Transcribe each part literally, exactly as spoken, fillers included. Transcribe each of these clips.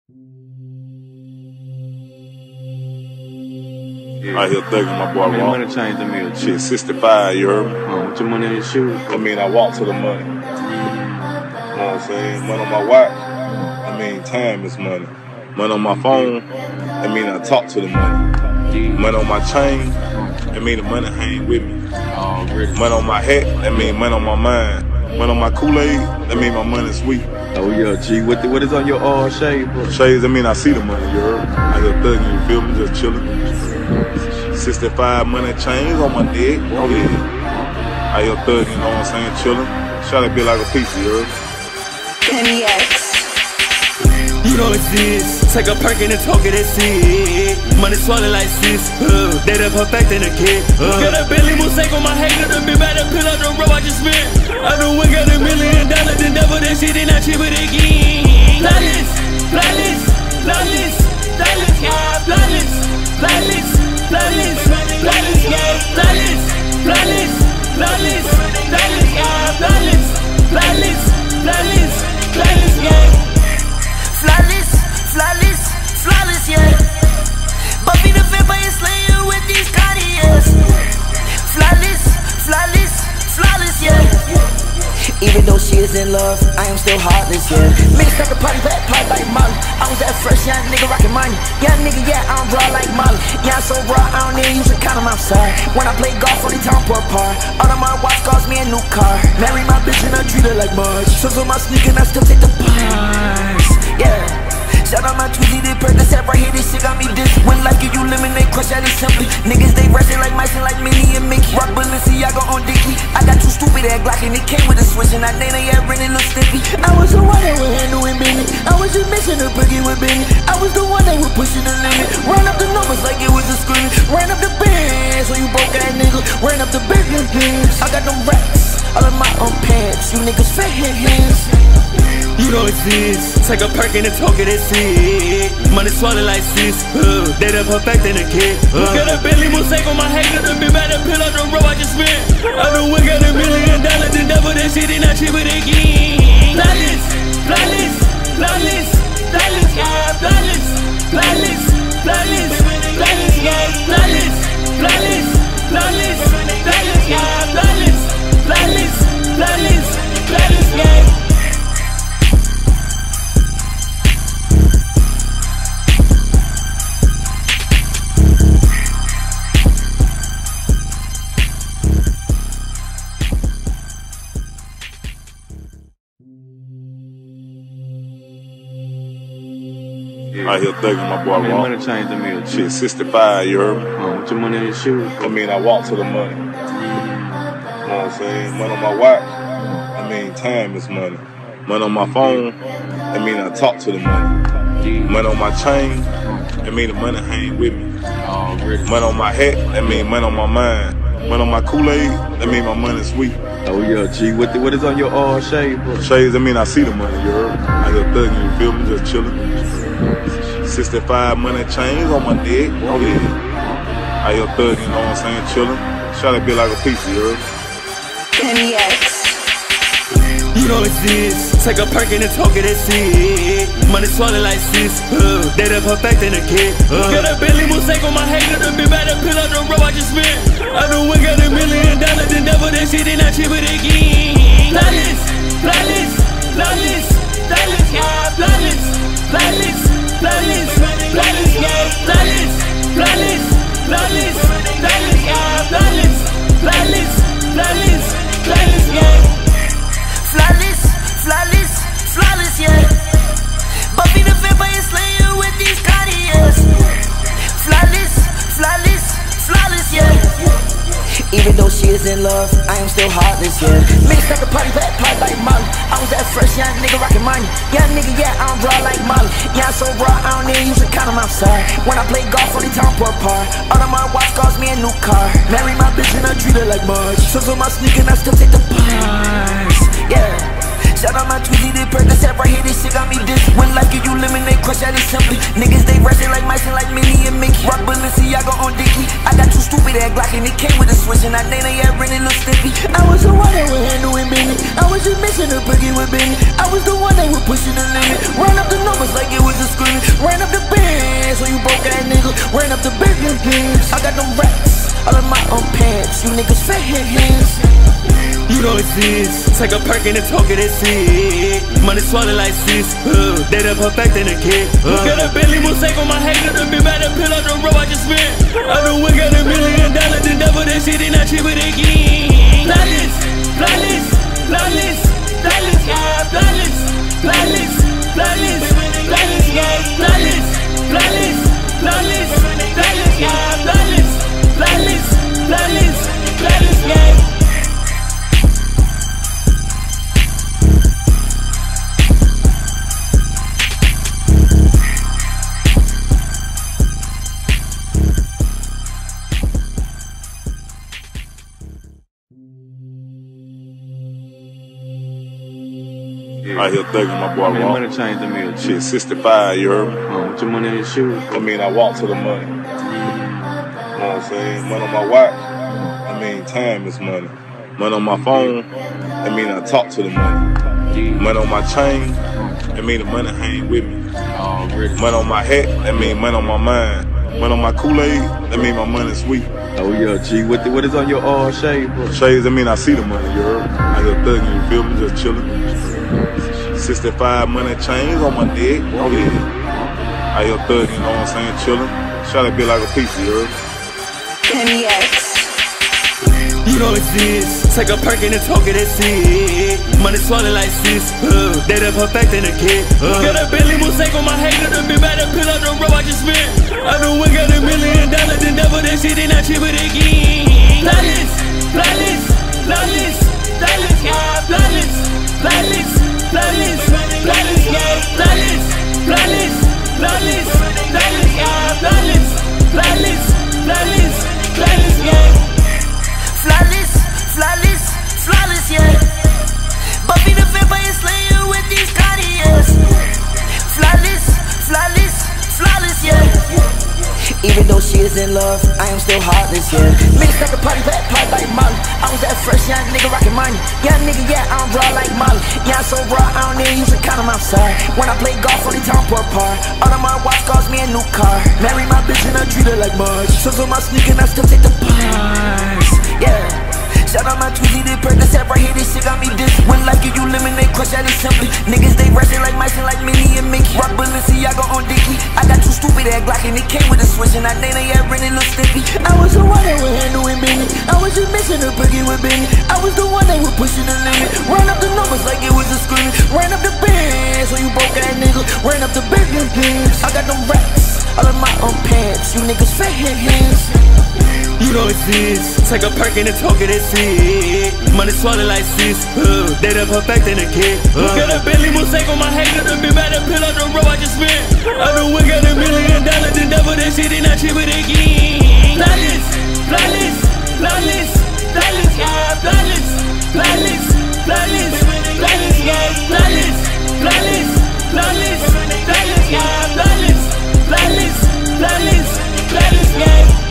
Out here thugging my boy Raw. Money changed the meal. Shit, sixty-five, you heard me? Uh, with your money in your shoes. I mean, I walk to the money. You know what I'm saying? Money on my watch. I mean, time is money. Money on my phone. I mean, I talk to the money. Money on my chain. I mean, the money hang with me. Oh, really? Money on my hat. I mean, money on my mind. Money on my Kool-Aid. I mean, my money sweet. Oh yeah, G. What the, what is on your uh, shade, bro? Shades, I mean, I see the money, you heard? I just thugging, you feel me? Just chilling. sixty-five money chains on my neck. Oh yeah. I just thugging, you know what I'm saying? Chilling. Try to be like a pizza, you heard? Kenny X. You don't exist. Take a perk and a token, that's it. Money swallowed like sis. Uh, they done perfecting a kid. Uh. Got a Bentley mosaic on my head, got a big bad pill out the road I just spent. I done win, got a million dollars, then double that shit and I chip it again. Flawless, flawless, flawless, flawless, yeah, flawless, flawless, flawless, flawless, yeah, flawless, flawless, flawless, flawless, yeah, flawless, flawless, flawless, flawless, yeah. Flawless, flawless, flawless, yeah. Buffy the Vampire Slayer with these Cartiers. Flawless, flawless, flawless, yeah. Even though she is in love, I am still heartless, yeah. Mix up the party, back party like Molly. I was that fresh young nigga rockin' money. Young nigga, yeah, I'm raw like Molly. Yeah, I'm so raw, I don't even use a condom outside. When I play golf, only time for a par. All of my watch cost me a new car. Marry my bitch and I treat her like Marge. So on my sneaker and I still take the pies. Yeah, shout out my Tweezy, they Percocet right here, this shit got me this. When life give you lemonade, crush at it simply. Niggas, they resting like mice and like Minnie and Mickey. Rock Balenciaga on Dickie. I got two stupid ass Glock and it came with a switch. And I named it, yeah, really look sticky. I was the one that would handle it, Benny. I was just mixing the boogie with Benny. I was the one that was pushing the limit. Ran up the numbers like it was a screaming. Ran up the bands, so you broke ass nigga. Ran up the business bands. I got them racks, all of my own pants. You niggas fat head hands. You don't exist. Take a perk and a token, that's it. Money swallowed like sis. Uh, they done perfecting a kid. Uh. Got a Bentley mosaic on my head, got a big bad pill out the road I just spent. I done win, got a million dollars, then double that shit and I chip it again. Flawless, flawless, flawless, flawless, yeah, flawless, flawless, flawless, flawless, yeah, flawless, flawless, flawless, flawless, yeah, flawless, flawless, flawless, flawless, yeah. Out here thugging my boy Raw. Money changed the meal. Shit, sixty-five, you heard me? Uh, with your money in your shoes. I mean, I walk to the money. You know what I'm saying? Money on my watch. I mean, time is money. Money on my phone. I mean, I talk to the money. Money on my chain. I mean, the money hang with me. Oh, really? Money on my hat. I mean, money on my mind. Money on my Kool-Aid. I mean, my money sweet. Oh yeah, G. What the, what is on your uh, shade, bro? Shades, I mean, I see the money, you heard? I just thugging, you feel me? Just chilling. sixty-five money chains on my neck. Oh yeah. I just thugging, you know what I'm saying? Chilling. Try to be like a pizza, you heard? Kenny X. You don't exist. Take a perk and a token, that's it. Money swallowed like sis. Uh, they done perfecting a kid. Uh. Got a Bentley mosaic on my head, got a big bad pill out the road I just spent. I done win, got a million dollars, then double that shit and I chip it again. Flawless, flawless, flawless, flawless, yeah, flawless, flawless, flawless, flawless, yeah, flawless, flawless, flawless, flawless, yeah, flawless, flawless, flawless, flawless, yeah. Flawless, flawless, flawless, yeah. Buffy the Vampire Slayer with these Cartiers. Flawless, flawless, flawless, yeah. Even though she is in love, I am still heartless, yeah. Mix up the party, back party like Molly. I was that fresh young nigga rockin' money. Young nigga, yeah, I'm raw like Molly. Yeah, I'm so raw, I don't even use a condom outside. When I play golf, only time for a par. All of my watch cost me a new car. Marry my bitch and I treat her like Marge. So on my sneaker and I still take the pies. Yeah, Shout out my Tweezy, they Percocet right here, this shit got me diss. When life give you lemonade, crush that is simply. Niggas, they rushing like mice and like Minnie and Mickey. Rock Balenciaga on Dickie. I got two stupid ass Glock and it came with a switch. And I named it, yeah, really look stiffy. I was the one that would handle it, Benny. I was just mixing the boogie with Benny. I was the one that would push it the limit. Ran up the numbers like it was a screaming. Ran up the bands, so you broke ass nigga. Ran up the business bands. I got them racks, all of my own pants. You niggas fat head hands. You know it's this. Take a perk and talk it, that's it. Money swallowed like sis. Uh, they done perfecting a kid. Uh. Got a Bentley Mosaic on my hanger. The big bad pill on the road I just spent. I know we got a million dollars. The devil that shit ain't not cheap with again. Flawless, flawless, flawless, flawless, yeah, flawless, flawless, flawless, flawless, yeah, flawless, flawless, flawless, flawless, yeah, flawless, flawless, flawless, flawless, yeah. Out here thugging my boy. How many Raw. money changed the meal? Shit, sixty-five, you heard me? Uh, with your money in your shoes. I mean, I walk to the money. You know what I'm saying? Money on my watch. I mean, time is money. Money on my phone. I mean, I talk to the money. Money on my chain. I mean, the money hang with me. Oh, really? Money on my hat. I mean, money on my mind. Money on my Kool-Aid. I mean, my money sweet. Oh, yeah, G. What, the, what is on your all shade, bro? Shades, I mean, I see the money, you heard? I just thugging, you feel me? Just chilling. sixty-five money chains on my neck. Oh, yeah. I just thugging, you know what I'm saying? Chilling. Try to be like a pizza, you heard? Kenny X. You know it's this. Take a perk and talk it, that's it. Money swallowed like sis. Uh, they done perfecting a kid. Uh. Got a Bentley Mosaic on my hanger. The big bad pill on the road I just spent. I know we got a million dollars. The devil that shit ain't not cheap with again. Flawless, flawless, flawless, flawless, yeah, flawless, flawless, flawless, flawless, yeah, flawless, flawless, flawless, flawless, yeah, flawless, flawless, flawless, flawless, yeah. Flawless, flawless, flawless, yeah. Buffy the Vampire Slayer with these Cartiers. Flawless, flawless, flawless, yeah. Even though she is in love, I am still heartless, yeah. Mix like a party, back party like Molly. I was that fresh young nigga rockin' money. Young nigga, yeah, I don't draw like Molly. Yeah, I'm so raw, I don't need use a condom outside. When I play golf, only time for a par. All of my watch cost me a new car. Marry my bitch and I treat her like Marge. So on my sneaker and I still take the pars. Yeah. Shout out my Tweezy, they Percocet right here, this shit got me diss. When life give you lemonade, crush that is simply. Niggas, they rushing like mice and like Minnie and Mickey. Rock Balenciaga on Dickie. I got two stupid ass Glock and it came with a switch. And I named it, yeah, really look stiffy. I was the one that would handle it, Benny. I was just mixing the boogie with Benny. I was the one that would push it the limit. Ran up the numbers like it was a screaming. Ran up the bands, so you broke ass nigga. Ran up the business bands. I got them racks, all of my own pants. You niggas fat head hands. You know it's this. Take a perk and talk it, that's it. Money swallowed like sis. Uh, they done perfecting a kid. Uh. Got a Bentley Mosaic on my hanger. The big bad pill on the road I just spent. I know we got a million dollars. The devil that shit ain't not cheap with again. Flawless, flawless, flawless, flawless, yeah, flawless, flawless, flawless, flawless, yeah, flawless, flawless, flawless, flawless, yeah, flawless, flawless, flawless, flawless, yeah.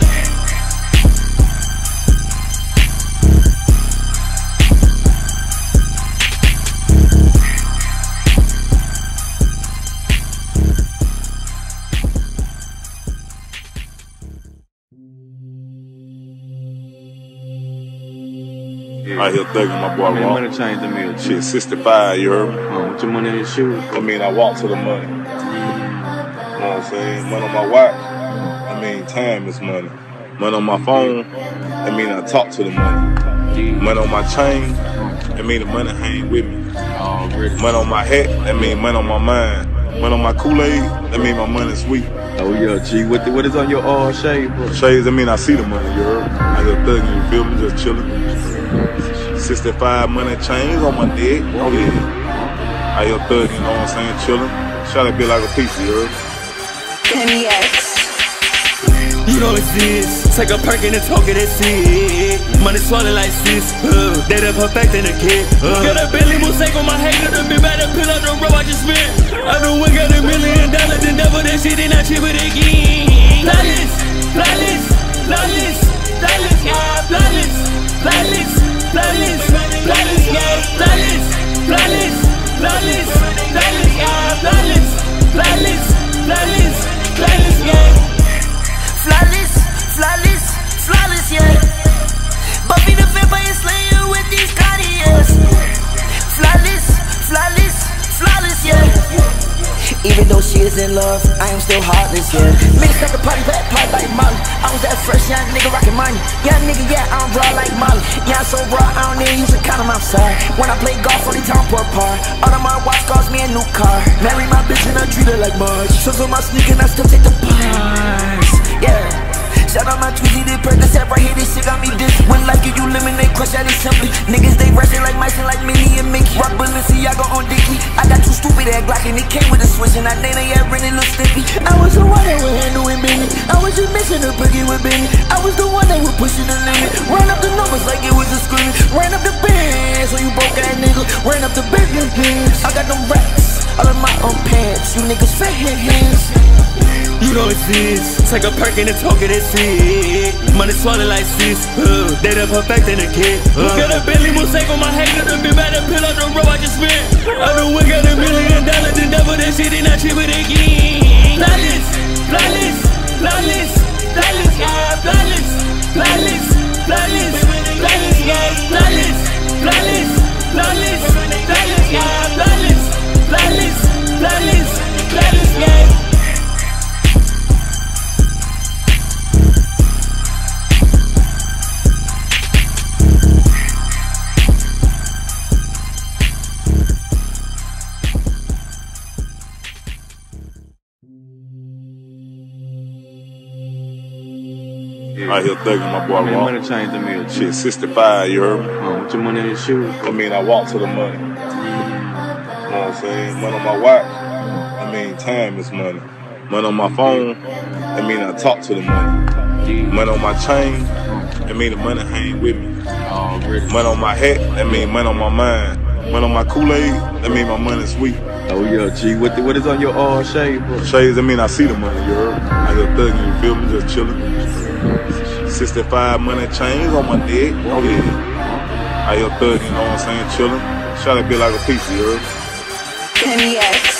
Out here thugging my boy. How many Raw. money changed the meal? Shit, sixty-five, you heard me? Uh, with your money in your shoes. I mean, I walk to the money. You know what I'm saying? Money on my watch. I mean, time is money. Money on my phone. I mean, I talk to the money. Money on my chain. I mean, the money hang with me. Oh, really? Money on my hat. I mean, money on my mind. Money on my Kool-Aid. I mean, my money sweet. Oh, yeah, G. What, the, what is on your all shade, bro? Shades, I mean, I see the money, you heard? I just thugging, you feel me? Just chilling. sixty-five money chains on my neck. Oh, yeah. I just thugging, you know what I'm saying? Chilling. Try to be like a pizza, you heard? Kenny X. You don't exist. Take a Perkin and talk it and see it. Money swallowed like sis. Uh, they done perfecting a kid. Uh, got a Bentley Mosaic on my hanger. The big bad pill out the road I just spent. I done win got a million dollars and double that shit and I chip it again. Flawless, flawless, flawless, flawless, yeah, flawless, flawless, flawless, flawless, yeah, flawless, flawless, flawless, flawless, yeah, flawless, flawless, flawless, flawless, yeah. Flawless, flawless, flawless, yeah. Buffy the Vampire Slayer with these Cartiers. Flawless, flawless, flawless, yeah. Even though she is in love, I am still heartless, yeah. Mixed up the party, back party like Molly. I was that fresh young nigga rockin' money. Young nigga, yeah, I'm raw like Molly. Yeah, I'm so raw, I don't even use a condom outside. When I play golf, only time for a par. All of my watch cost me a new car. Marry my bitch and I treat her like Marge. So on my sneaker and I still take the pies, yeah. Shout out my Tweezy, they Percocet right here, this shit got me this. When life give you lemonade, crush that is simply. Niggas, they rushing like mice and like Minnie and Mickey. Rock Balenciaga on Dickie. I got too stupid at Glock and it came with a switch. And that name, yeah, really look sticky. I was the one that would handle with Benny. I was just missing a boogie with Benny. I was the one that would push it the limit. Ran up the numbers like it was a screaming. Ran up the bands, so you broke that nigga. Ran up the business hands. I got them racks, all of my own pants. You niggas fat hands. You don't exist. Take a Perkin and talk it and see it. Money swallowed like sis. Uh, they done perfecting a kid. Uh, got a Bentley Mosaic on my hanger. The big bad pill out the road I just spent. I done win got a million dollars and double that shit and I chip it again. Flawless, flawless, flawless, flawless, yeah, flawless, flawless, flawless, flawless, yeah, flawless, flawless, flawless, flawless, yeah, flawless, flawless, flawless, flawless, yeah. Out here thugging my boy I mean, Raw. money changed the meal. Shit, sixty-five, you heard me? Um, put your money in your shoes. I mean, I walk to the money. You know what I'm saying? Money on my watch. I mean, time is money. Money on my phone. I mean, I talk to the money. Money on my chain. I mean, the money hang with me. Already. Money on my hat. I mean, money on my mind. Money on my Kool-Aid. I mean, my money sweet. Oh yeah, G. What the, what is on your all shade, bro? Shades, I mean, I see the money, you heard? I just thugging, you feel me? Just chilling. sixty-five money chains on my neck. Oh yeah. I here thugging, you know what I'm saying? Chilling. Trying to be like a pizza, you heard? Kenny X.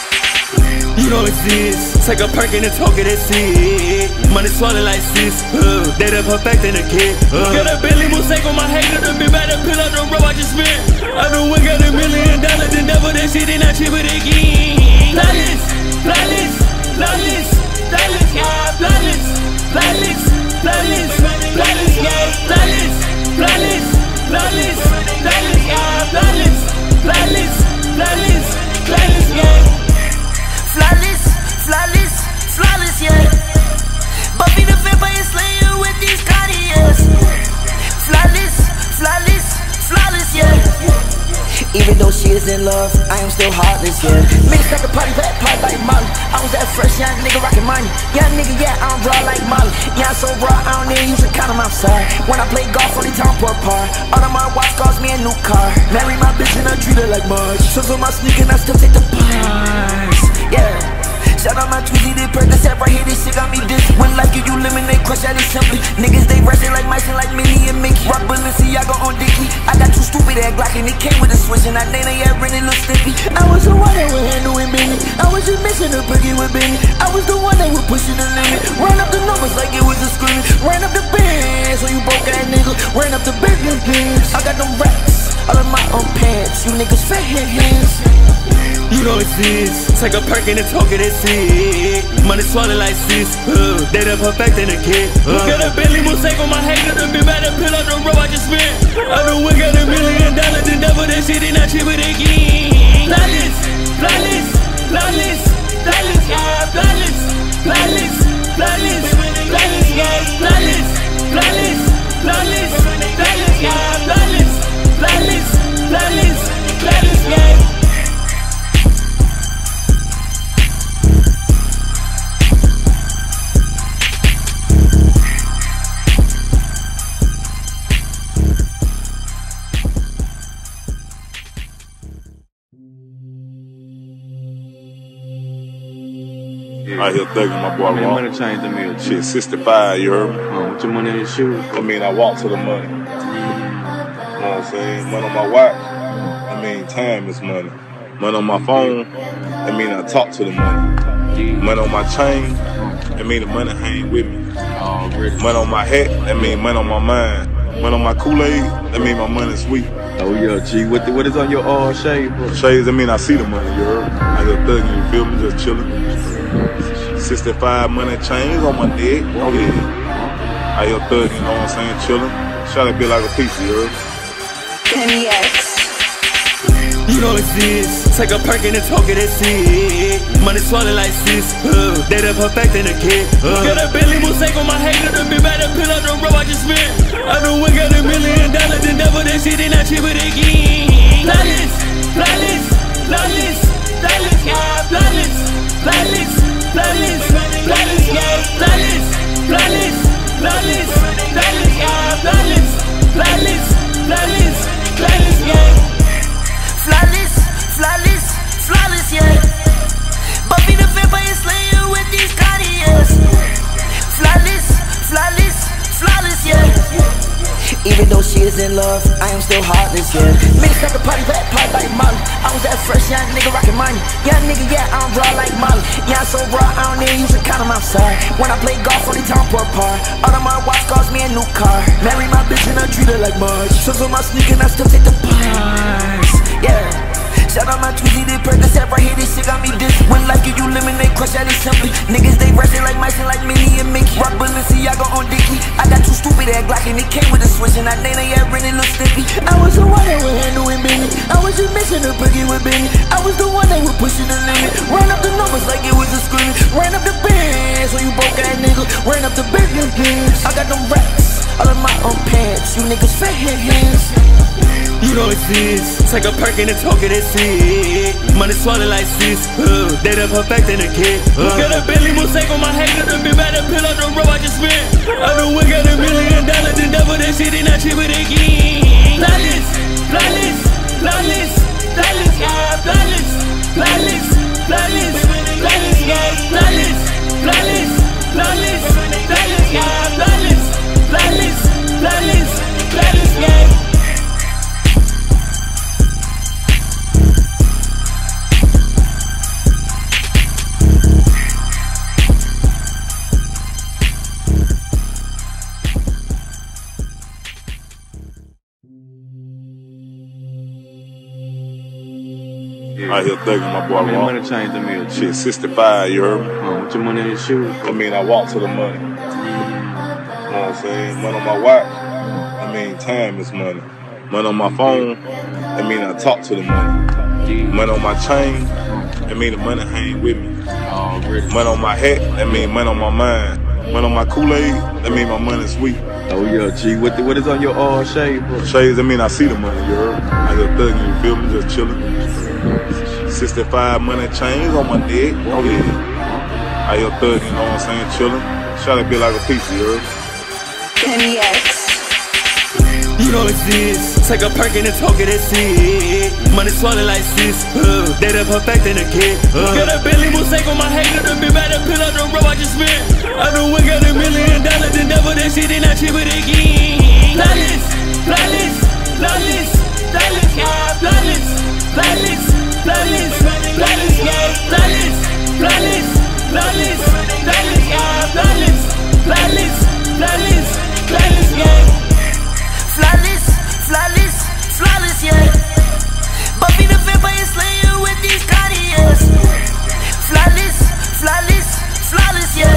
You don't exist. Take a Perkin and talk it and see it. Money swallowed like sis. Uh, they done perfecting a kid. Uh, got a Bentley Mosaic on my hanger. The big bad pill out the road I just spent. I done win got a million dollars and double that shit and I chip it again. Flawless, flawless, flawless, flawless, yeah, flawless, flawless, flawless, flawless, yeah, flawless, flawless, flawless, flawless, yeah, flawless, flawless, flawless, flawless, yeah. Flawless, flawless, flawless, yeah. Buffy the Vampire Slayer with these Cartiers. Flawless, flawless, flawless, yeah. Even though she is in love, I am still heartless, yeah. Mixed up the party, back party like Molly. I was that fresh young nigga rockin' money. Young nigga, yeah, I'm raw like Molly. Yeah, I'm so raw, I don't even use a condom outside. When I play golf, only time for a par. All of my watch cost me a new car. Marry my bitch and I treat her like Marge. So on my sneaker and I still take the pies, yeah. Shout out my Tweezy, they Percocet right here, this shit got me this. When life give you lemonade, crush that is simply. Niggas, they rushing like mice and like Minnie and Mickey. Rock Balenciaga on Dickie. I got too stupid at Glock and it came with a switch. And that name, yeah, really look sticky. I was the one that would handle with Benny. I was just missing a boogie with Benny. I was the one that would push it the limit. Ran up the numbers like it was a screaming. Ran up the bands, so you broke that nigga. Ran up the business hands. I got them racks, all of my own pants. You niggas fat hands. You don't exist. Take a Perkin and talk it and see it. Money swallowed like sis. Uh, they done perfecting a kid. Uh, got a Bentley Mosaic on my hanger. The big bad pill out the road I just spent. I done win got a million dollars and double that shit and I chip it again. Flawless, flawless, flawless, flawless, yeah, flawless, flawless, flawless, flawless, yeah, flawless, flawless, flawless, flawless, yeah, flawless, flawless, flawless, flawless, yeah. Yeah. Out here thugging my boy. How many Rock. money changed the meal? Shit, sixty-five, you heard me? Uh, with your money in your shoes. I mean, I walk to the money. You know what I'm saying? Money on my watch. I mean, time is money. Money on my phone. I mean, I talk to the money. Money on my chain. I mean, the money hang with me. Already. Money on my hat. I mean, money on my mind. Money on my Kool-Aid. I mean, my money sweet. Oh yeah, G. What the, what is on your all shade, bro? Shades, I mean, I see the money, you heard? I just thugging, you feel me? Just chilling. sixty-five money chains on my neck. Oh yeah. I just thugging, you know what I'm saying? Chilling. Try to be like a pizza, you heard? Kenny X. You know it's this. Take a perk and talk it, that's it. Money swallowed like sis. Uh, they done perfecting the kid. Uh. Got a Bentley Mosaic on my hater. Done been better pill up the road I just spent. I done win got a million dollars and never that shit and I chip it again. Flawless, flawless, flawless, flawless, yeah, flawless, flawless, flawless, flawless, yeah, flawless, flawless, flawless, flawless, yeah, flawless, flawless, flawless, flawless, yeah. Flawless, flawless, flawless, yeah. Buffy the Vampire Slayer with these Cartiers. Flawless, flawless, flawless, yeah. Even though she is in love, I am still heartless, yeah. Mixed up the party, back party like Molly. I was that fresh young nigga rockin' money. Young nigga, yeah, I'm raw like Molly. Yeah, I'm so raw, I don't even use a condom outside. When I play golf, only time for a par. All of my watch cost me a new car. Marry my bitch and I treat her like Marge. So on my sneaker and I still take the bars. Yeah. Shout out my Tweezy, they Percocet right here, this shit got me this. When like you, you eliminate, crush out it simply. Niggas, they resting like mice and like Minnie and Mickey. Rock Balenciaga on Dickie. I got too stupid at Glock and it came with a switch. And I think they had really look sticky. I was the one that would handle and Benny. I was just missing a boogie with Benny. I was the one that would push the limit. Ran up the numbers like it was a screaming. Ran up the bands, so you broke ass nigga. Ran up the business bands. I got them racks, all of my own pants. You niggas fat head hands. You know it's this. Take a perk and talk it, that's it. Money swallowed like sis. Uh, they done perfecting the kid. Uh. Got a Bentley Mosaic on my hater. Done been better pill up the road I just spent. I done win got a million dollars and never that shit and I chip it again. Flawless, flawless, flawless, flawless, yeah, flawless, flawless, flawless, flawless, yeah, flawless, flawless, flawless, flawless, yeah, flawless, flawless, flawless, flawless, yeah. Yeah. Out here thugging my boy. How many Rock. money changed the meal? Shit, sixty-five, you heard me? Uh, with your money in your shoes. I mean, I walk to the money. You know what I'm saying? Money on my watch. I mean, time is money. Money on my phone. I mean, I talk to the money. Money on my chain. I mean, the money hang with me. Already. Money on my hat. I mean, money on my mind. Money on my Kool-Aid. I mean, my money sweet. Oh yeah, G. What the, what is on your all shade, bro? Shades, I mean, I see the money, you heard? I just thugging, you feel me? Just chilling. sixty-five money chains on my neck. Oh yeah. I just thugging, you know what I'm saying? Chilling. Try to be like a pizza, you heard? Kenny X. You know it's this. Take a perk and talk it, that's it. Money swallowed like sis. Uh, they done perfecting the kid. Uh. Got a Bentley Mosaic on my hater. Done been better pill up the road I just spent. I done win got a million dollars and never that shit and I chip it again. Flawless, flawless, flawless, flawless, yeah, flawless, flawless, flawless, flawless, yeah, flawless, flawless, flawless, flawless, yeah, flawless, flawless, flawless, flawless, yeah. Flawless, flawless, flawless, yeah. Buffy the Vampire Slayer with these Cartiers. Flawless, flawless, flawless, yeah.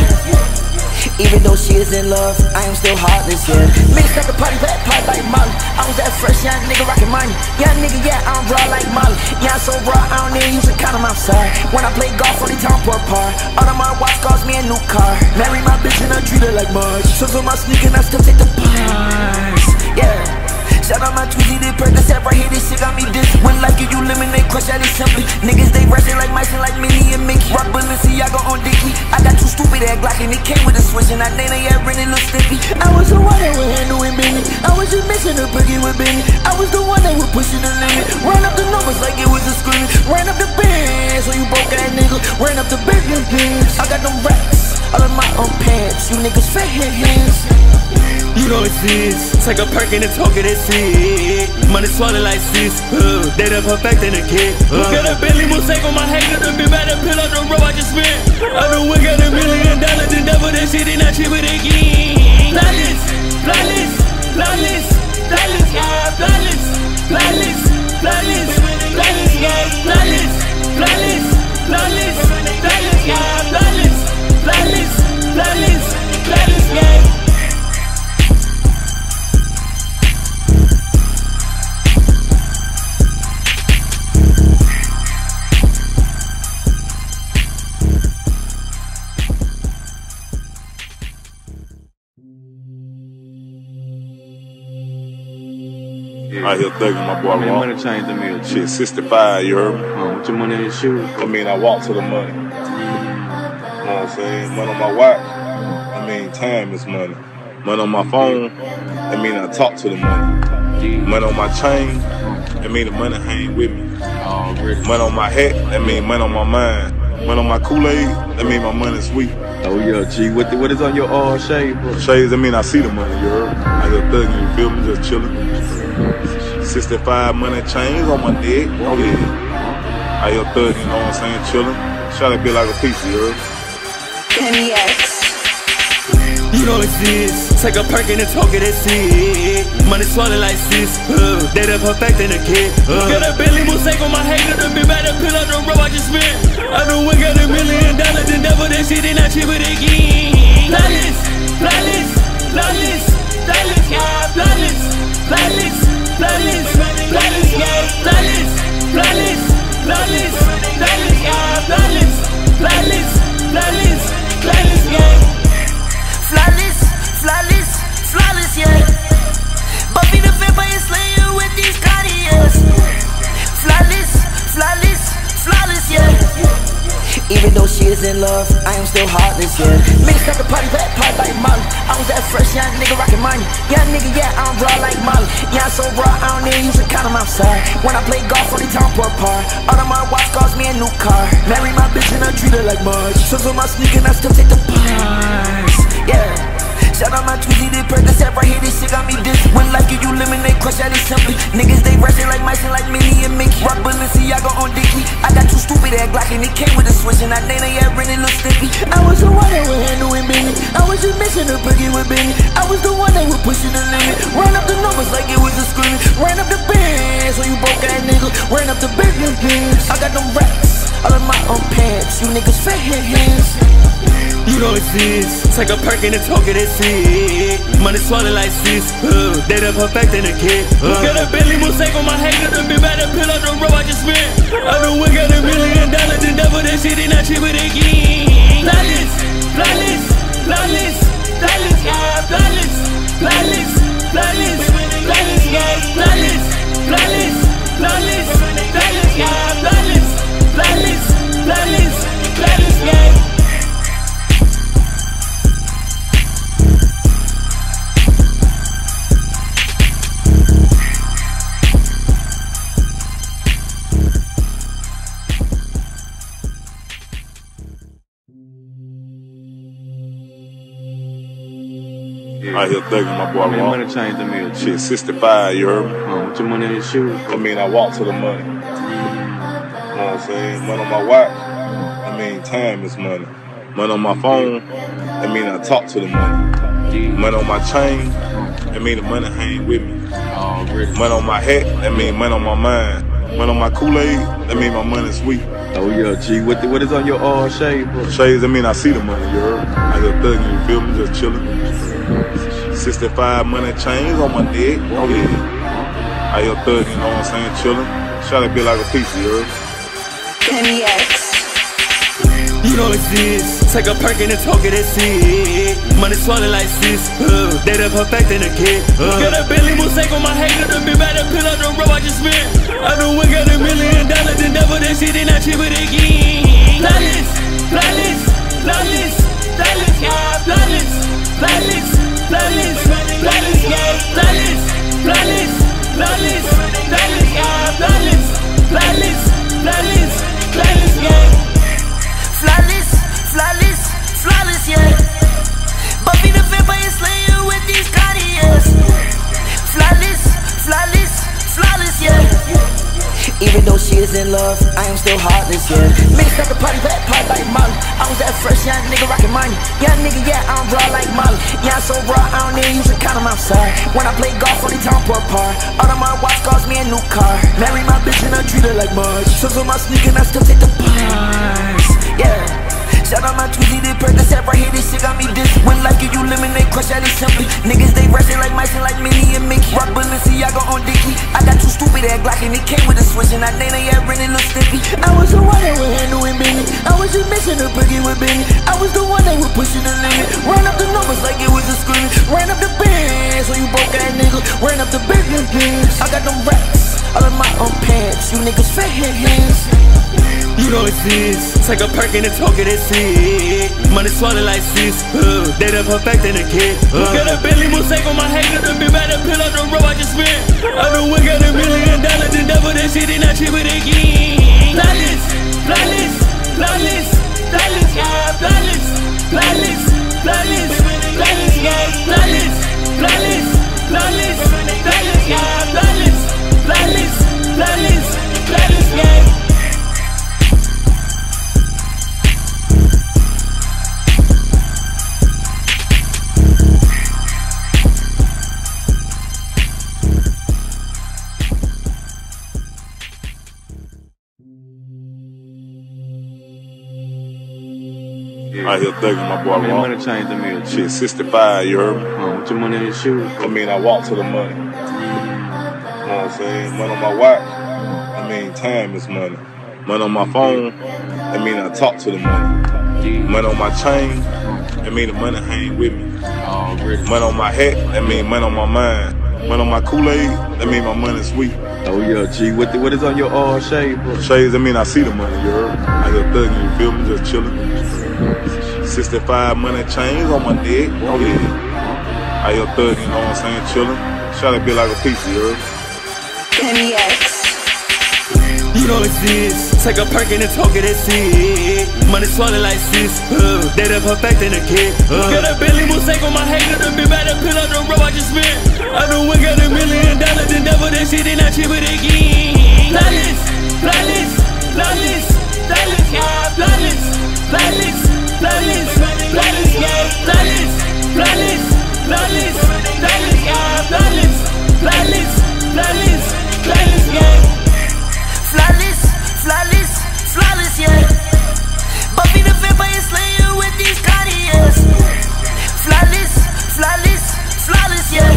Even though she is in love, I am still heartless, yeah. Mixed up the party, back party like Molly. I was that fresh young nigga rockin' money. Young nigga, yeah, I'm raw like Molly. Yeah, I'm so raw, I don't even use a condom outside. When I play golf, only time for a par. All of my watch cost me a new car. Marry my bitch and I treat her like Marge. So on my sneaker and I still take the bars. Yeah. Shout out my Tweezy, they Percocet right here, this shit got me this. When like you, you eliminate, crush out it simply. Niggas, they resting like mice and like Minnie and Mickey. Rock Balenciaga on Dickie. I got too stupid stupid ass Glock and it came with a switch and I think they had really look sticky. I was the one that would handle it Benny. I was just missing a boogie with Benny. I was the one that would push it the limit. Run up the numbers like it was a screaming. Ran up the bands, so you broke ass nigga. Ran up the business bands. I got them racks all in my own pants. You niggas fat hands. You know it's this. Take a perk and talk it and see. Money swallowed like sis. Uh, they done perfecting a kid. Uh. Got a Bentley Mosaic on my hanger. The big bad pill on the road I just spent. I know we got a million dollars. The devil that shit ain't not cheaper than again. Flawless, flawless, flawless, flawless, yeah, flawless, flawless, flawless, flawless, yeah, flawless, flawless, flawless, flawless, yeah, flawless, flawless, flawless, flawless, yeah. Out here thugging my boy. I mean, Rock. money changed the meal. Shit, sixty-five, you heard me? Uh, with your money in your shoes. I mean, I walk to the money. You know what I'm saying? Money on my watch. I mean, time is money. Money on my phone. I mean, I talk to the money. Money on my chain. I mean, the money hang with me. Already. Money on my hat. I mean, money on my mind. Money on my Kool-Aid. I mean, my money sweet. Oh yeah, G. What the, what is on your all shade, bro? Shades, I mean, I see the money, you heard? I just thugging, you feel me? Just chilling. sixty-five money chains on my neck. Oh yeah. I just thugging, you know what I'm saying? Chilling. Try to be like a piece, you heard? Kenny X. You know it's this. Take a perk and talk it and see. Money swallowed like sis. Uh, they done perfecting a kid. Uh. Got a Bentley Mosaic on my hanger. The big bad pill on the road I just spent. I know we got a million dollars. The devil that shit ain't not cheaper than again. Flawless, flawless, flawless, flawless, yeah, flawless, flawless, flawless, flawless, yeah, flawless, flawless, flawless, flawless, yeah, flawless, flawless, flawless, flawless, yeah. Flawless, flawless, flawless, yeah. Buffy the Vampire Slayer with these Cartiers. Flawless, flawless, flawless, yeah. Even though she is in love, I am still heartless, yeah. Mixed up the party, back part like Molly. I was that fresh young nigga rockin' money. Yeah, nigga, yeah, I'm raw like Molly. Yeah, I'm so raw, I don't even use a condom outside. When I play golf, only time for a par. All of my watch cost me a new car. Marry my bitch and I treat her like Marge. So for my sneak and I still take the bars. Yeah. Shout out my Tweezy, they Percocet right here, this shit got me dizzy. When life give you lemon, they crush out it simply. Niggas, they rushing like mice and like Minnie and Mickey. Rock Balenciaga on Dickie. I got two stupid ass Glock and it came with a switch and I think they had really look sticky. I was the one that would handle it Benny. I was just missing a boogie with Benny. I was the one that would push it the limit. Run up the numbers like it was a screaming. Ran up the bands, so you broke ass nigga. Ran up the business bands. I got them racks all in my own pants. You niggas fat hands. You know it's this. Take a perk and talk it and see. Money swallowed like sis. Uh, they done perfecting a kid. Uh. Got a Bentley Mosaic on my hanger. The big bad pill on the road I just spent. I know we got a million dollars. The devil that shit ain't not cheaper than again. Flawless, flawless, flawless, flawless, yeah, flawless, flawless, flawless, flawless, yeah, flawless, flawless, flawless, flawless, yeah, flawless, flawless, flawless, flawless, yeah. Out here thugging my boy. I mean, Rock. money changed the meal. Shit, sixty-five, you heard me? Uh, with your money in your shoes. I mean, I walk to the money. You know what I'm saying? Money on my watch. I mean, time is money. Money on my phone. I mean, I talk to the money. Money on my chain. I mean, the money hang with me. Already. Money on my hat. I mean, money on my mind. Money on my Kool-Aid. I mean, my money sweet. Oh yeah, G. What the, what is on your all shade, bro? Shades, I mean, I see the money, you heard? I just thugging, you feel me? Just chilling. sixty-five money chains on my neck. Oh yeah. I just thugging, you know what I'm saying? Chilling. Try to be like a piece, you heard? Kenny X. You know it's this. Take a perk and talk it and see. Money swallowed like sis. Uh, they done perfecting a kid. Uh. Got a Bentley Mosaic on my hanger. The big bad pill on the road I just spent. I know we got a million dollars. The devil that shit ain't not cheaper than again. Flawless, flawless, flawless, flawless. flawless, flawless, yeah. Even though she is in love, I am still heartless, yeah. Mixed up the party, back part like Molly. I was that fresh young nigga rockin' money. Young nigga, yeah, I'm raw like Molly. Yeah, I'm so raw, I don't need use a condom outside. When I play golf, only time for a par. All of my watch cost me a new car. Marry my bitch and I treat her like Marge. So on my sneaker and I still take the bars, yeah. Shout out my Tweezy, they Percocet right here, this shit got me this. When life give you lemonade, crush out it simply. Niggas, they rushing like mice and like Minnie and Mickey. Rock Balenciaga on Dickie. I got too stupid at Glock and it came with a switch. And I Nana, yeah, really look stiffy. I was the one that was handling Benny. I was just missing a boogie with Benny. I was the one that was pushing the limit. Ran up the numbers like it was a screaming. Ran up the bands, so you broke ass nigga. Ran up the business bands. I got them racks, all in my own pants. You niggas fake hands. You don't exist. Take a perk and talk it and see. Money swallowed like sis. Uh, they done perfecting a kid. Uh. Got a Bentley mistake on my hanger. The big bad pill on the road I just spent. I know we got a million dollars and double that shit and I chip it again. Flawless, flawless, flawless, flawless, yeah, flawless, flawless, flawless, flawless, yeah, flawless, flawless, flawless, flawless, yeah, flawless, flawless, flawless, flawless, yeah. Out here thugging my boy. I mean, money changed the meal. Shit, sixty-five, you heard me? Uh, with your money in your shoes. I mean, I walk to the money. You know what I'm saying? Money on my watch. I mean, time is money. Money on my phone. I mean, I talk to the money. Money on my chain. I mean, the money hang with me. Already. Money on my hat. I mean, money on my mind. Money on my Kool-Aid. I mean, my money sweet. Oh yeah, G. What the, what is on your all uh, shade, bro? Shades, I mean, I see the money, you heard? Out here thugging, you feel me? Just chilling. sixty-five money chains on my neck. Oh yeah. Out here thugging, you know what I'm saying? Chilling. Try to be like a piece, you heard? Kenny X. You don't exist. Take a perk and talk it and see. Money swallowed like sis. Uh, they done perfecting a kid. Uh. Got a Bentley mistake on my hanger. The big bad pill on the road I just spent. I know we got a million dollars and double that shit and I chip it again. Flawless, flawless, flawless, flawless, yeah, flawless, flawless, flawless, flawless, yeah, flawless, flawless, flawless, flawless, yeah, flawless, flawless, flawless, flawless, yeah. Flawless, flawless, flawless, yeah. Buffy the Vampire Slayer with these Cartiers. Flawless, flawless, flawless, yeah.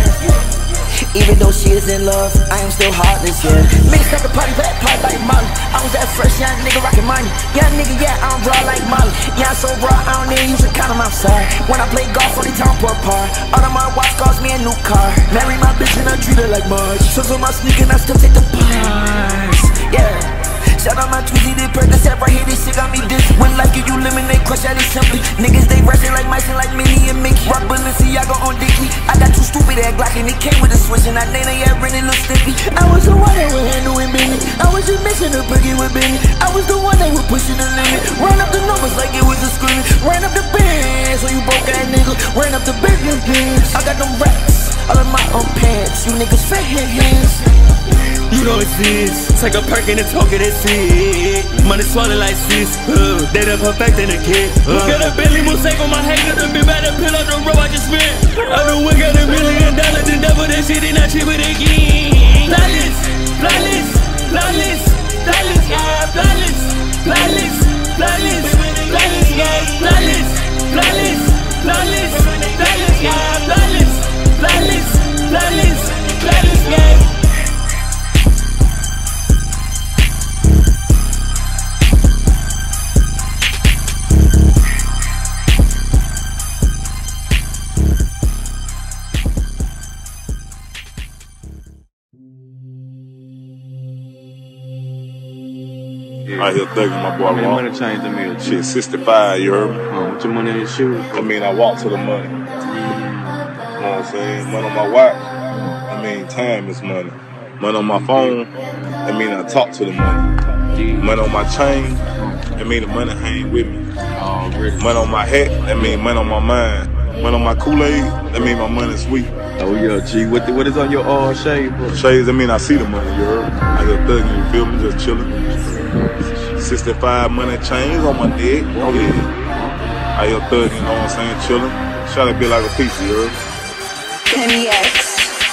Even though she is in love, I am still heartless, yeah. Mixed up the party, back part like Molly. I was that fresh young nigga rockin' money. Young nigga, yeah, I'm raw like Molly. Yeah, I'm so raw, I don't need use a condom outside. When I play golf, only time for a par. All of my watch cost me a new car. Marry my bitch and I treat her like Marge. So on my sneaker and I still take the bars, yeah. Shout out my Tweezy, they Percocet right here, this shit got me this. When life give you lemonade, crush out it simply. Niggas, they rushing like mice and like Minnie and Mickey. Rock Balenciaga on Dickie. I got too stupid at Glock and it came with a switch. And I Nana, yeah, really look stiffy. I was the one that was handling Benny. I was just missing a boogie with Benny. I was the one that was pushing the limit. Ran up the numbers like it was a screaming. Ran up the bands, so you broke ass nigga. Ran up the business bands. I got them racks, all in my own pants. You niggas fake hands. You don't exist. Take a perk and talk it and see. Money swallowed like sis. Uh, they done perfecting a kid. Uh. Got a Bentley mistake on my hanger. The big bad pill on the road I just spent. I know we got a million dollars and double that shit and I chip it again. Flawless, flawless, flawless, flawless, yeah, flawless, flawless, flawless, flawless, yeah, flawless, flawless, flawless, flawless, yeah, flawless, flawless, flawless, flawless, yeah. Out here thugging my boy. I mean, money changed the meal. Shit, sixty-five, you heard me? Uh, with your money in your shoes. I mean, I walk to the money. You know what I'm saying? Money on my watch. I mean, time is money. Money on my phone. I mean, I talk to the money. Money on my chain. I mean, the money hang with me. Already. Money on my hat. I mean, money on my mind. Man on my Kool-Aid, that mean my money sweet. Oh yeah, G. What the, what is on your all shade, bro? Shades, that mean I see the money, you heard? I just thugging, you feel me? Just chilling. sixty-five money chains on my neck. Oh yeah. I just thugging, you know what I'm saying? Chilling. Try to be like a piece, you heard? Kenny X.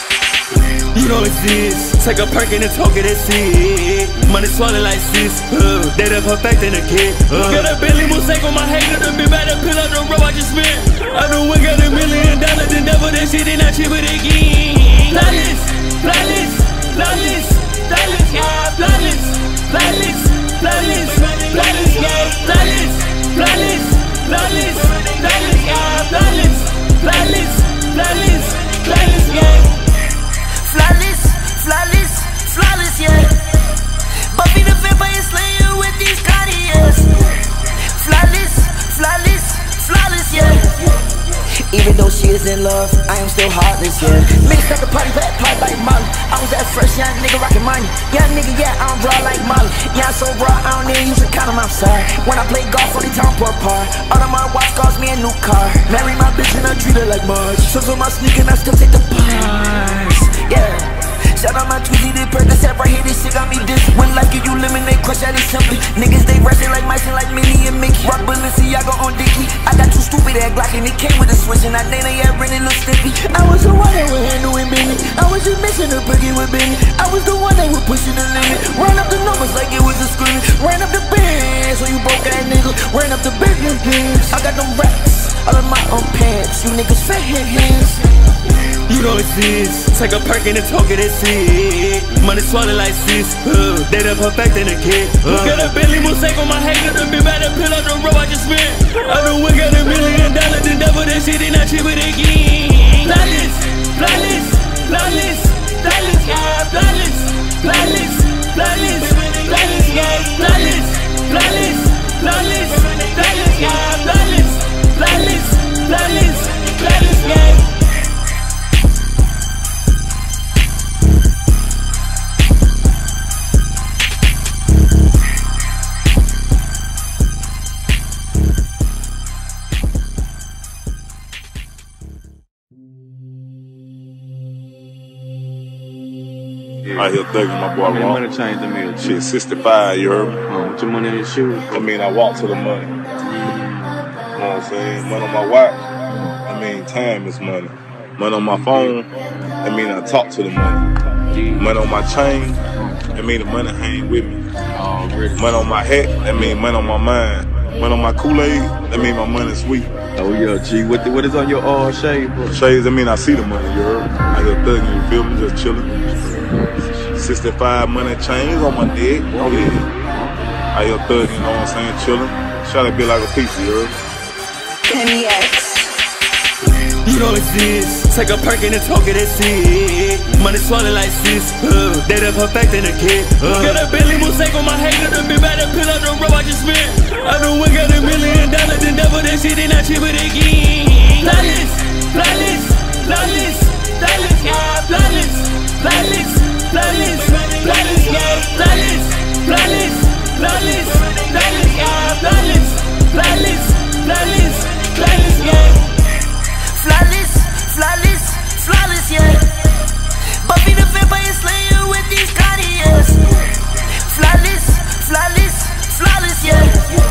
You don't exist. Take a perk and a token, that's it. Money swallowed like sis. Uh, they done perfecting a kid. Uh. Got a Billy Mosaic on my hater. The big bad pill up the road I just spent. I know we got a million dollars. And never that shit ain't not cheap again. Flawless, flawless, flawless, flawless, yeah, flawless, flawless, flawless, flawless, yeah, flawless, flawless, flawless, flawless, yeah, flawless, flawless, flawless, flawless, yeah. Flawless, flawless, flawless, yeah. Buffy the Vampire Slayer with these Cartiers. Flawless, flawless, flawless, yeah. Even though she is in love, I am still heartless, yeah. Mixed up the party, bad part like Molly. I was that fresh young nigga rockin' money. Young nigga, yeah, I'm raw like Molly. Yeah, I'm so raw, I don't even use a condom outside. When I play golf, only time for a par. All of my watch cost me a new car. Marry my bitch and I treat her like Marge. So on my sneaker and I still take the pies. Yeah, shout out my Tweezy, the Percocet right here, this shit got me this. When life give you lemonade, crush at it simply. Niggas, they rushing like mice and like Minnie and Mickey. Rock Balenciaga on Dickie. I got two stupid ass Glock and it came with a switch. And I name they had really look sticky. I was the one that would handle it, Benny. I was just missing a boogie with Benny. I was the one that was pushing the limit. Ran up the numbers like it was a screaming. Ran up the bands, so you broke ass nigga. Ran up the business bands. I got them racks, all of my own pants. You niggas fat head hands. You don't exist. Take a perk and a token, that's it. Money swallowed like sis. Uh, they done perfecting a kid. Uh. Got a Billy Mosaic on my hater. The big bad pill up the road I just spent. I know we got a million dollars. And never that shit ain't not cheap again. Flawless, flawless, flawless, flawless, yeah, flawless, flawless, flawless, flawless, yeah, flawless, flawless, flawless, flawless, yeah, flawless, flawless, flawless, flawless, yeah. I here thugging my boy I mean, Raw. money changed the meal. Shit, sixty-five, you heard me? Uh, with your money in your shoes. I mean, I walk to the money. You know what I'm saying? Money on my watch, I mean, time is money. Money on my phone, I mean, I talk to the money. Money on my chain, I mean, the money hang with me. Already. Money on my hat, that mean money on my mind. Money on my Kool-Aid, that mean my money sweet. Oh yeah, G. What the, what is on your all shade, bro? Shades, I mean, I see the money, you heard? I just thugging, you feel me? Just chilling. sixty-five money chains on my neck. Oh yeah. I just thugging, you know what I'm saying? Chilling. Try to be like a piece, you heard? Kenny X. You don't exist. Take a perk and a token, that's it. Money swallowed like sis. Uh, they done perfecting a kid. Uh. Got a Billy Mosaic on my hater. The big bad pill up the road I just spent. I know we got a million dollars. And never that shit ain't not cheap again. Flawless, flawless, flawless, flawless, yeah, flawless, flawless, flawless, flawless, yeah, flawless, flawless, flawless, flawless, yeah, flawless, flawless, flawless, flawless, yeah. Flawless, flawless, flawless, yeah. Buffy the Vampire Slayer with these Cartiers. Flawless, flawless, flawless, yeah.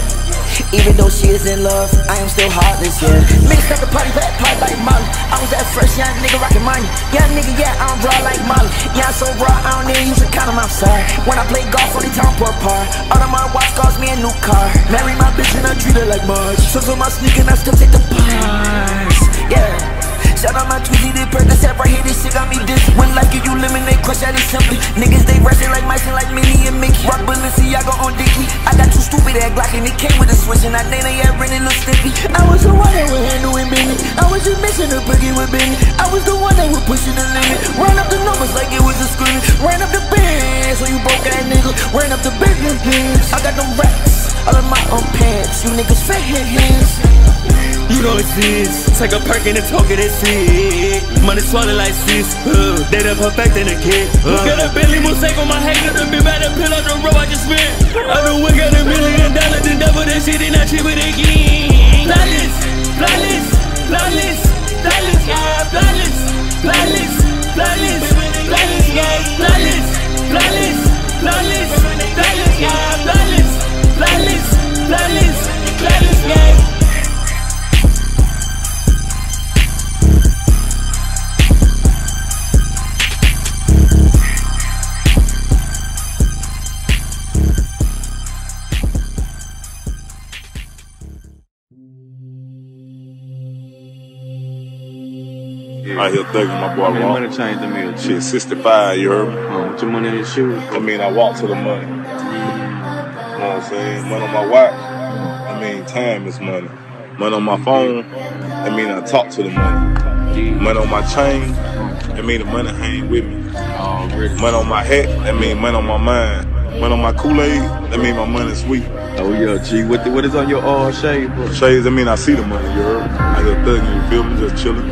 Even though she is in love, I am still heartless, yeah. Mixed up the party, bad part like Molly. I was that fresh young nigga rockin' money. Young nigga, yeah, I'm raw like Molly. Yeah, I'm so raw, I don't even use a condom outside. When I play golf, only time for a par. All of my watch cost me a new car. Marry my bitch and I treat her like Marge. So on my sneaker and I still take the pies. Yeah, shout out my Tweezy, the Percocet right here, this shit got me this. When life give you lemonade, crush at it simply. Niggas, they rushing like mice and like Minnie and Mickey. Rock Balenciaga on Dickie. I got two stupid ass Glock and it came with a switch. And I name they had really look sticky. I was the one that would handle it, Benny. I was just missing a boogie with Benny. I was the one that was pushing the limit. Ran up the numbers like it was a screaming. Ran up the bands, so you broke ass nigga. Ran up the business bands. I got them racks, all of my own pants. You niggas fat head hands. You don't exist. Take a perk and a token, that's it. Money swallowed like sis. Uh, they done perfecting a kid. Uh. Got a Billy Mosaic on my hater. The big bad pill up the road I just spent. I know we got a million dollars. And never that shit ain't not cheap again. Flawless, flawless, flawless. Yeah. Out here thugging my boy. How many money changed in me a Shit, sixty-five, you heard me? Uh, what your money in your shoes? I mean, I walk to the money. You know what I'm saying? Money on my watch. I mean, time is money. Money on my phone. I mean, I talk to the money. Money on my chain. I mean, the money hang with me. Oh, really? Money on my hat. I mean, money on my mind. Money on my Kool-Aid. I mean, my money sweet. Oh yeah, G. What the, what is on your uh, shade, bro? Shades, I mean, I see the money, you heard? I just thugging, you feel me? Just chilling.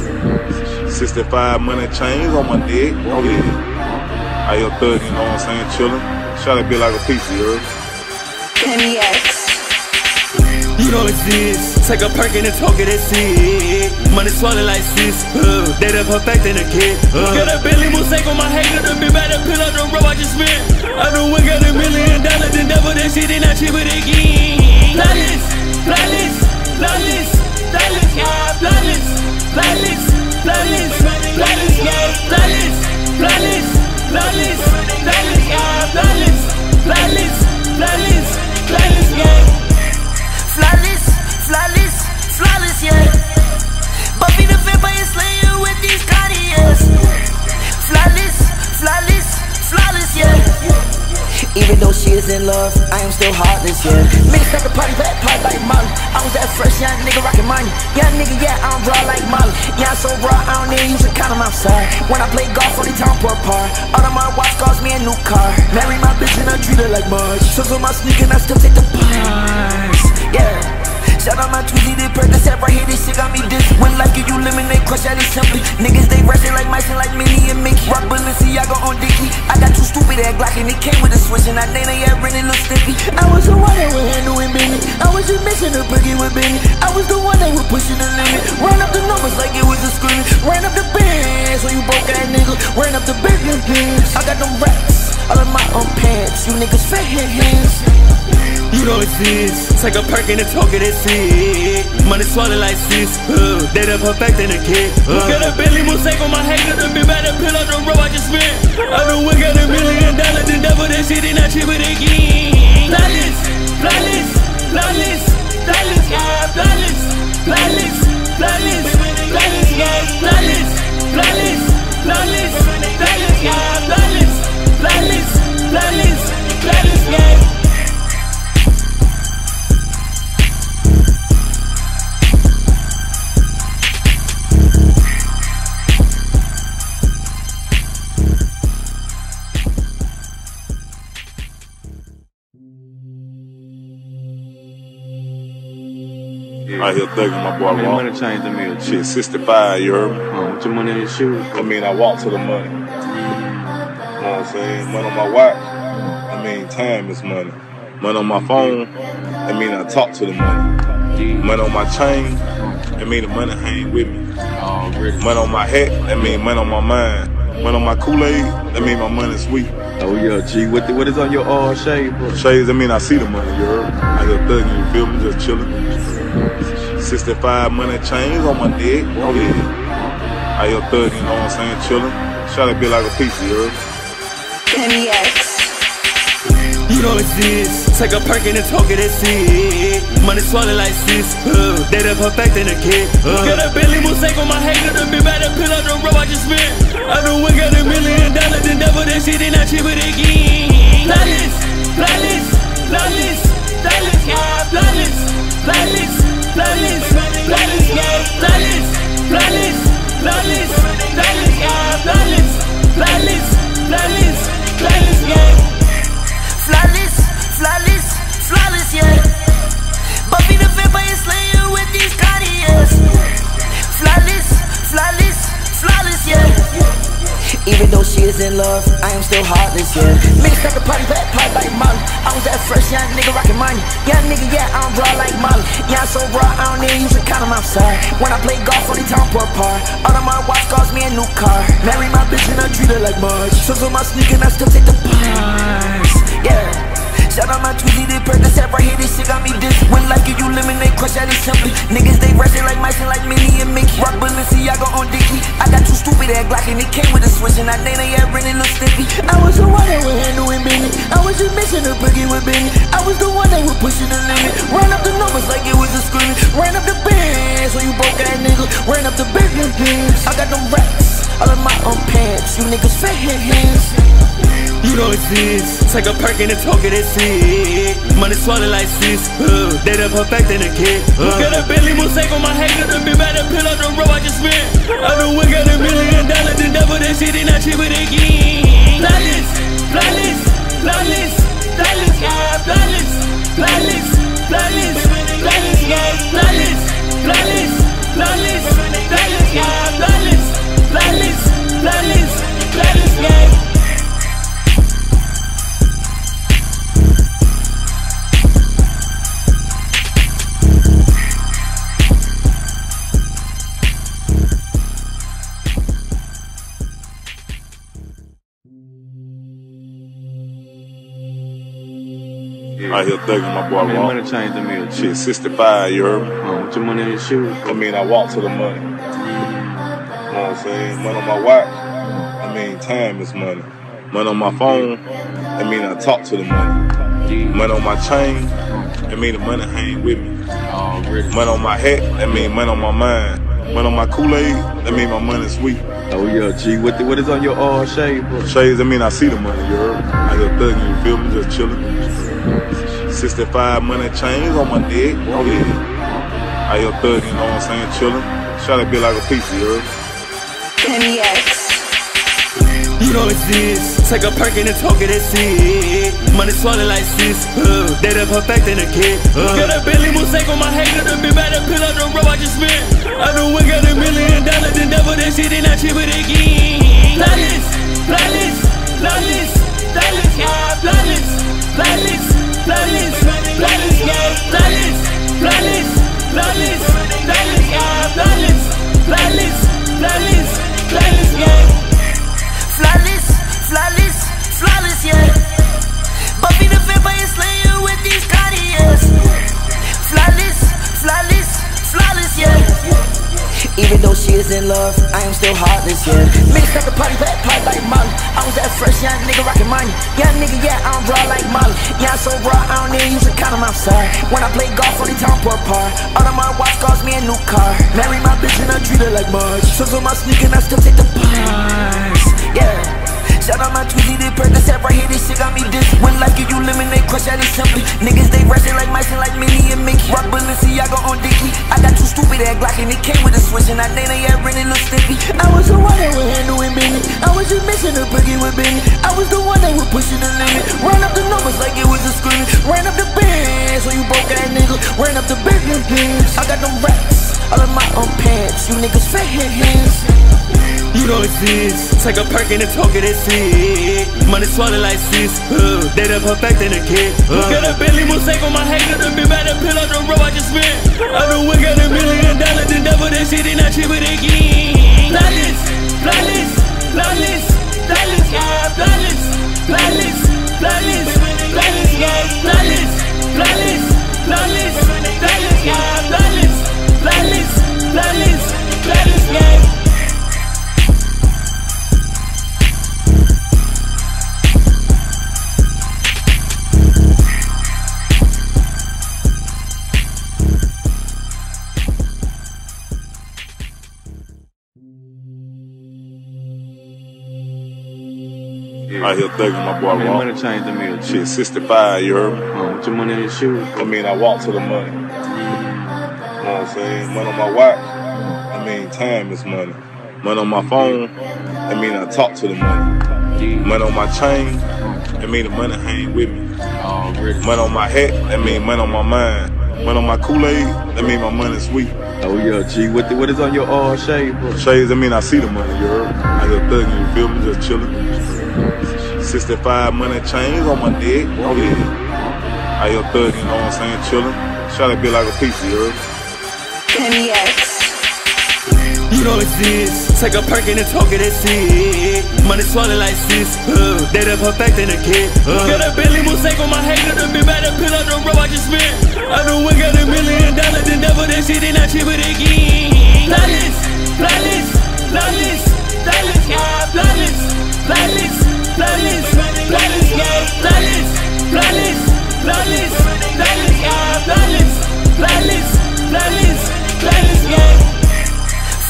sixty-five money chains on my neck. Oh yeah. I just thugging, you know what I'm saying? Chilling. Try to be like a pizza, you heard? Kenny X. You know it's this. Take a perk and talk it, that's it. Money swallowed like sis. Uh, they done perfecting a kid. Uh. Got a Billy Mosaic on my hater, the big bad pill out the road I just spent. I done went got a million dollars, then double that shit, then I chip it again. Flawless, flawless, flawless, flawless, yeah, flawless, flawless, flawless, flawless, yeah, flawless, flawless, flawless, flawless, yeah, flawless, flawless, flawless, flawless, yeah. Flawless, flawless, flawless, yeah. Buffy the Vampire Slayer with these Cartiers. Flawless, flawless, flawless, yeah. Even though she is in love, I am still heartless, yeah. Mixed up the party, bad part like Molly. I was that fresh young nigga rockin' money. Young nigga, yeah, I don't draw like Molly. Yeah, I'm so raw, I don't even use a condom outside. When I play golf, only time for a par. All of my watch cost me a new car. Marry my bitch and I treat her like Marge. So on my sneaker and I still take the pies. Yeah, shout out my Tweezy, they Percocet right here, this shit got me this. When life give you lemonade, crush that is simply. Niggas, they resting like mice and like Minnie and Mickey. Rock Balenciaga on Dickie. I got two stupid ass Glock and it came with a switch. And I named it, yeah, really look stiffy. I was the one that would handle it, Benny. I was just missing a boogie with Benny. I was the one that was pushing the limit. Ran up the numbers like it was a screaming. Ran up the bands, so you broke ass nigga. Ran up the business bands. I got them racks, all of my own pants. You niggas fat head hands. You know it's this. Take a perk and talk it, that's it. Money swallowed like sis. Uh, they done perfecting a kid. Uh. Got a Billy Mosaic on my hater, the big bad pill out the road I just spent. I done went got a million dollars, then double that shit, then I chip it again. Flawless, flawless, flawless, flawless, yeah, flawless, flawless, flawless, flawless, yeah, flawless, flawless, flawless, flawless, yeah, flawless, flawless, flawless, flawless, yeah. Out here thugging my boy. How many money changed in me a Shit, sixty-five, you heard me? Uh, what your money in your shoes? I mean, I walk to the money. You know what I'm saying? Money on my watch. I mean, time is money. Money on my phone. I mean, I talk to the money. Money on my chain. I mean, the money hang with me. Oh, really? Money on my hat. I mean, money on my mind. Money on my Kool-Aid. I mean, my money sweet. Oh yeah, G. What the, what is on your uh, shade, bro? Shades, I mean, I see the money, you heard? I just thugging, you feel me? Just chilling. sixty-five money chains on my neck. Oh yeah. I just thugging, you know what I'm saying? Chilling. Try to be like a pizza, you heard? Kenny X. You know it's this. Take a perk and talk it, that's it. Money swallowed like sis. Uh, they done perfecting a kid. Uh. Got a Billy Mosaic on my hater, the big bad pill out the road I just spent. I done went got a million dollars, then double that shit, then I chip it again. Flawless, flawless, flawless, flawless, yeah, flawless, flawless, flawless, flawless, yeah, flawless, flawless, flawless, flawless, yeah, flawless, flawless, flawless, flawless, yeah. Flawless, flawless, flawless, yeah. Buffy the Vampire Slayer with these Cartiers. Flawless, flawless, flawless, yeah. Even though she is in love, I am still heartless, yeah. Mixed up the party, bad part like Molly. I was that fresh young nigga rockin' money. Young nigga, yeah, I don't draw like Molly. Yeah, I'm so raw, I don't even use a condom outside. When I play golf, only time for a par. All of my watch cost me a new car. Marry my bitch and I treat her like Marge. So on my sneaker and I still take the pies. Yeah, shout out my Tweezy, they Percocet right here, this shit got me this. When life give you lemonade, crush that is simply. Niggas, they resting like mice and like Minnie and Mickey. Rock Balenciaga on Dickie. I got two stupid ass Glock and it came with a switch. And I named it, yeah, really look stiffy. I was the one that would handle it, Benny. I was just missing a boogie with Benny. I was the one that was pushing the limit. Ran up the numbers like it was a screaming. Ran up the bands, so you broke ass nigga. ran up the business. I got them racks, all of my own pants. You niggas fat hands. You know it's this. Take a perk and a talk of that shit. Money swallowed like sis. Uh, they done perfecting a kid. Uh. Got a Bentley Mosaic on my hanger. Done been back to pill up the road I just spent. I done win got a million dollars and double that shit and I trip it again. Flawless, flawless, flawless, flawless, yeah, flawless, flawless, flawless, flawless, yeah, flawless, flawless, flawless, flawless, yeah, flawless, flawless, flawless, flawless, yeah. Out here thugging my boy I mean, Raw. money changed the meal. Shit, sixty-five, you heard me? Uh, put your money in your shoes. I mean, I walk to the money. You know what I'm saying? Money on my watch. I mean, time is money. Money on my phone. I mean, I talk to the money. Money on my chain. I mean, the money hang with me. Already. Money on my hat. I mean, money on my mind. Money on my Kool-Aid. I mean, my money's sweet. Oh yeah, G. What the, what is on your all shade, bro? Shades, I mean, I see the money, you heard me? I just thugging, you feel me? Just chilling. sixty-five money chains on my neck. Oh yeah. I here thugging, you know what I'm saying? Chilling. Trying to be like a pizza, you heard me? Kenny X. You know it's this. Take a perk and a talk of that shit. Money swallowed like sis. Uh, they done perfecting a kid. Uh. Got a Bentley Mosaic on my hanger. Done been back to pill up the road I just spent. I done win got a million dollars and double that shit and I trip it again. Flawless, flawless, flawless, flawless, yeah, flawless, flawless, flawless, flawless, yeah, flawless, flawless, flawless, flawless, yeah, flawless, flawless, flawless, flawless, yeah. Flawless, flawless, flawless, yeah. Buffy the Vampire Slayer with these Cartiers. Flawless, flawless, flawless, yeah. Even though she is in love, I am still heartless, yeah. Mixed up the party, back party like Molly. I was that fresh young nigga rockin' money. Young nigga, yeah, I'm raw like Molly. Yeah, I'm so raw, I don't even use a condom outside. When I play golf, only time for a par. All of my watch cost me a new car. Marry my bitch and I treat her like Marge. So for my sneaker and I still take the pies, yeah. Shout out my Tweezy, they Percocet right here, this shit got me this. When life give you lemonade, crush out it simply. Niggas, they rushing like mice and like Minnie and Mickey. Rock Balenciaga on Dickie. I got too stupid at Glock and it came with a switch. And I think they had really look sticky. I was the one that would handle it, Benny. I was just missing a boogie with Benny. I was the one that would push it the limit. Ran up the numbers like it was a screaming. Ran up the bands, so you broke that nigga. Ran up the business. I got them racks, all of my own pants. You niggas fat hands. You know it's this. Take a perk and a talk of that shit. Money swallowed like sis. Uh, they done perfecting a kid. Uh. Got a Bentley Mosaic on my hanger. Done been back to pill up the road I just spent. I done win got a million dollars and double that shit and I trip it again. Flawless, flawless, flawless, flawless, yeah, flawless, flawless, flawless, flawless, yeah, flawless, flawless, flawless, flawless, yeah, flawless, flawless, flawless, flawless, yeah. Out here thugging my boy I mean, Raw. money changed the meal. Shit, sixty-five, you heard me? Uh, put your money in your shoes. I mean, I walk to the money. You know what I'm saying? Money on my watch. I mean, time is money. Money on my phone. I mean, I talk to the money. Money on my chain. I mean, the money hang with me. Already. Money on my hat. I mean, money on my mind. Money on my Kool-Aid. I mean, my money's sweet. Oh yeah, G. What the, what is on your all shade, bro? Shades, I mean, I see the money, you heard me? I just thugging, you feel me? Just chilling. sixty-five money chains on my neck. Oh yeah. I here thugging, you know what I'm saying? Chilling. Trying to be like a pizza, you heard me? Kenny X. You know it's this. Take a perk and a talk of that shit. Money swallowed like sis. Uh, they done perfecting a kid. Uh. Got a Bentley Mosaic on my hanger. Done been back to pill up the road I just spent. I done win got a million dollars and double that shit and I trip it again. Flawless, flawless, flawless, flawless, yeah, flawless, flawless, flawless, flawless, yeah, flawless, flawless, flawless, flawless, yeah, flawless, flawless, flawless, flawless, yeah.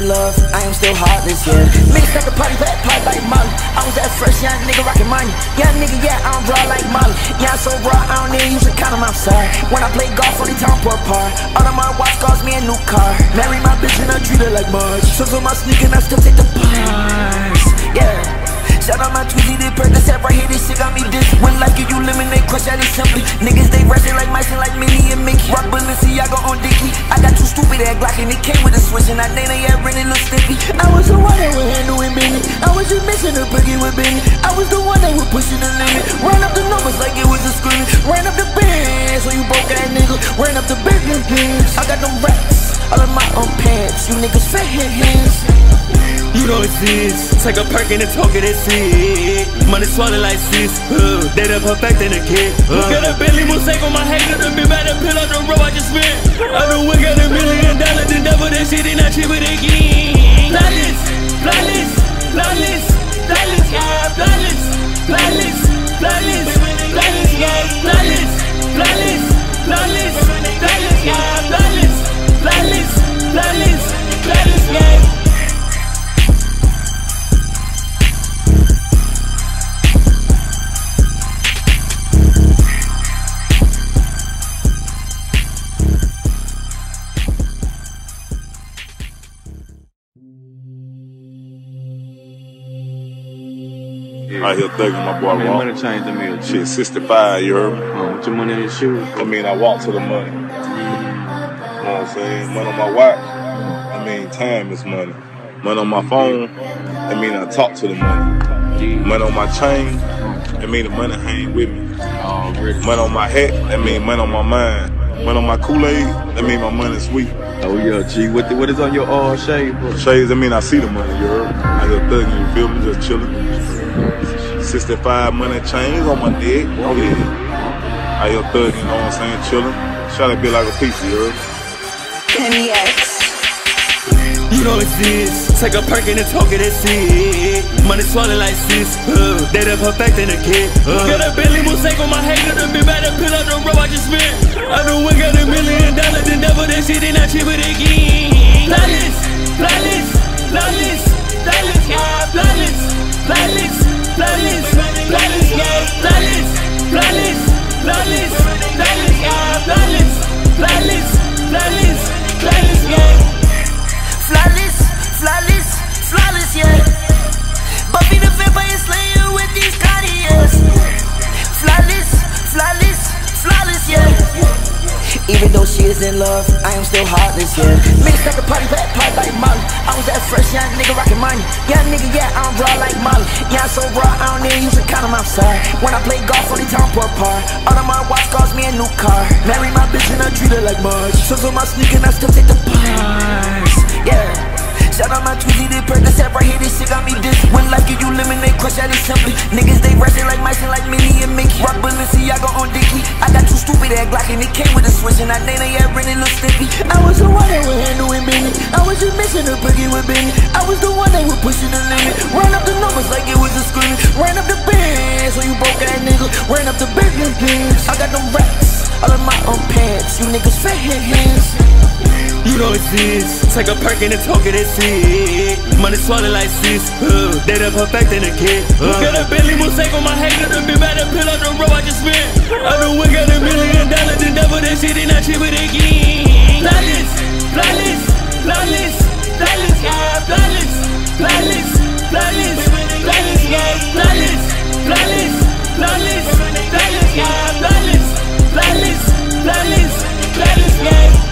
in love, I am still heartless, yeah. Mixed at the party, back party like Molly. I was that fresh young nigga rockin' money. Young nigga, yeah, I'm raw like Molly. Yeah, I'm so raw, I don't need use a condom outside. When I play golf, only time for a par. All of my watch cost me a new car. Marry my bitch and I treat her like Marge. So on my sneaker and I still take the bars, yeah. Shout out my Tweezy, they Percocet right here, this shit got me this. When like you, you eliminate, crush out it simply. Niggas, they rushing like mice and like Minnie and Mickey. Rock Balenciaga on Dickie. I got too stupid at Glock and it came with a switch. And I Dana, yeah, really look sticky. I was the one that would handle it, Benny. I was just missing a boogie with Benny. I was the one that would push it the limit. Ran up the numbers like it was a screaming. Ran up the bands, so you broke that nigga. Ran up the business bands. I got them racks, all of my own pants. You niggas fat hands. You know it's this. Take a perk and a talk of that shit. Money swallowed like sis. Uh, they done perfecting a kid. Uh. Got a Bentley Mosaic on my hater. Done been by the pill on the road I just spent. I done win got a million dollars. The devil that shit ain't not cheaper than again. Flawless, flawless, flawless, flawless, yeah, flawless, flawless, flawless, flawless, yeah, flawless, flawless, flawless, flawless, yeah, flawless, flawless, flawless, flawless, yeah. Out here thugging my boy Man, Raw. money change the meal. Shit, sixty-five, you heard me? Uh, with your money in your shoes. I mean, I walk to the money. You know what I'm saying? Money on my watch. I mean, time is money. Money on my phone. I mean, I talk to the money. Money on my chain. I mean, the money hang with me. Already. Money on my hat. I mean, money on my mind. Money on my Kool-Aid. I mean, my money sweet. Oh yeah, G. What the, what is on your all shade, bro? Shades, I mean, I see the money, you heard? I just thugging, you feel me? Just chillin'. sixty-five money chains on my neck. Oh yeah. I just thugging, you know what I'm saying? Chillin'. Try to be like a pizza, you heard? Kenny X. You know it's this. Take a perk and a talk of that shit. Money swallowed like sis. Uh, they done perfecting a kid. Uh. Got a Bentley Mosaic on my hater. Done been by the pill on the road I just spent. I done win got a million dollars. The devil that shit ain't not cheaper than again. Flawless, flawless, flawless, flawless, yeah, flawless, flawless, flawless, flawless, yeah, flawless, flawless, flawless, flawless, yeah, flawless, flawless, flawless, flawless, yeah. Flawless, flawless, flawless, yeah. Buffy the Vampire Slayer with these Cartiers. Flawless, flawless, flawless, yeah. Even though she is in love, I am still heartless, yeah. Mixed at the party, back party like Molly. I was that fresh young nigga rockin' money. Young nigga, yeah, I'm raw like Molly. Yeah, I'm so raw, I don't need use a condom outside. When I play golf, only time for a par. All of my watch cost me a new car. Marry my bitch and I treat her like Marge. So on my sneaker and I still take the bars, yeah. Shout out my Tweezy, they Percocet right here, this shit got me this. When like you, you eliminate, crush out it simply. Niggas, they rushing like mice and like Minnie and Mickey. Rock Balenciaga on Dickie. I got too stupid at Glock and it came with a switch. And I Dana, yeah, really look sticky. I was the one that would handle it, Benny. I was just missing a boogie with Benny. I was the one that would push it the limit. Ran up the numbers like it was a screaming. Ran up the bands, so you broke that nigga. Ran up the business bands. I got them racks, all of my own pants. You niggas fat hands. You know it's this. Take a perk and a talk of that shit. Money swallowed like sis. Uh, they done perfecting a kid. Uh. Got a Bentley Mosaic on my hater. Done been by the pill on the road I just spent. I done win got a million dollars. The devil that shit ain't not cheaper than again. Flawless, flawless, flawless, flawless, yeah, flawless, flawless, flawless, flawless, yeah, flawless, flawless, flawless, flawless, yeah, flawless, flawless, flawless, flawless, yeah.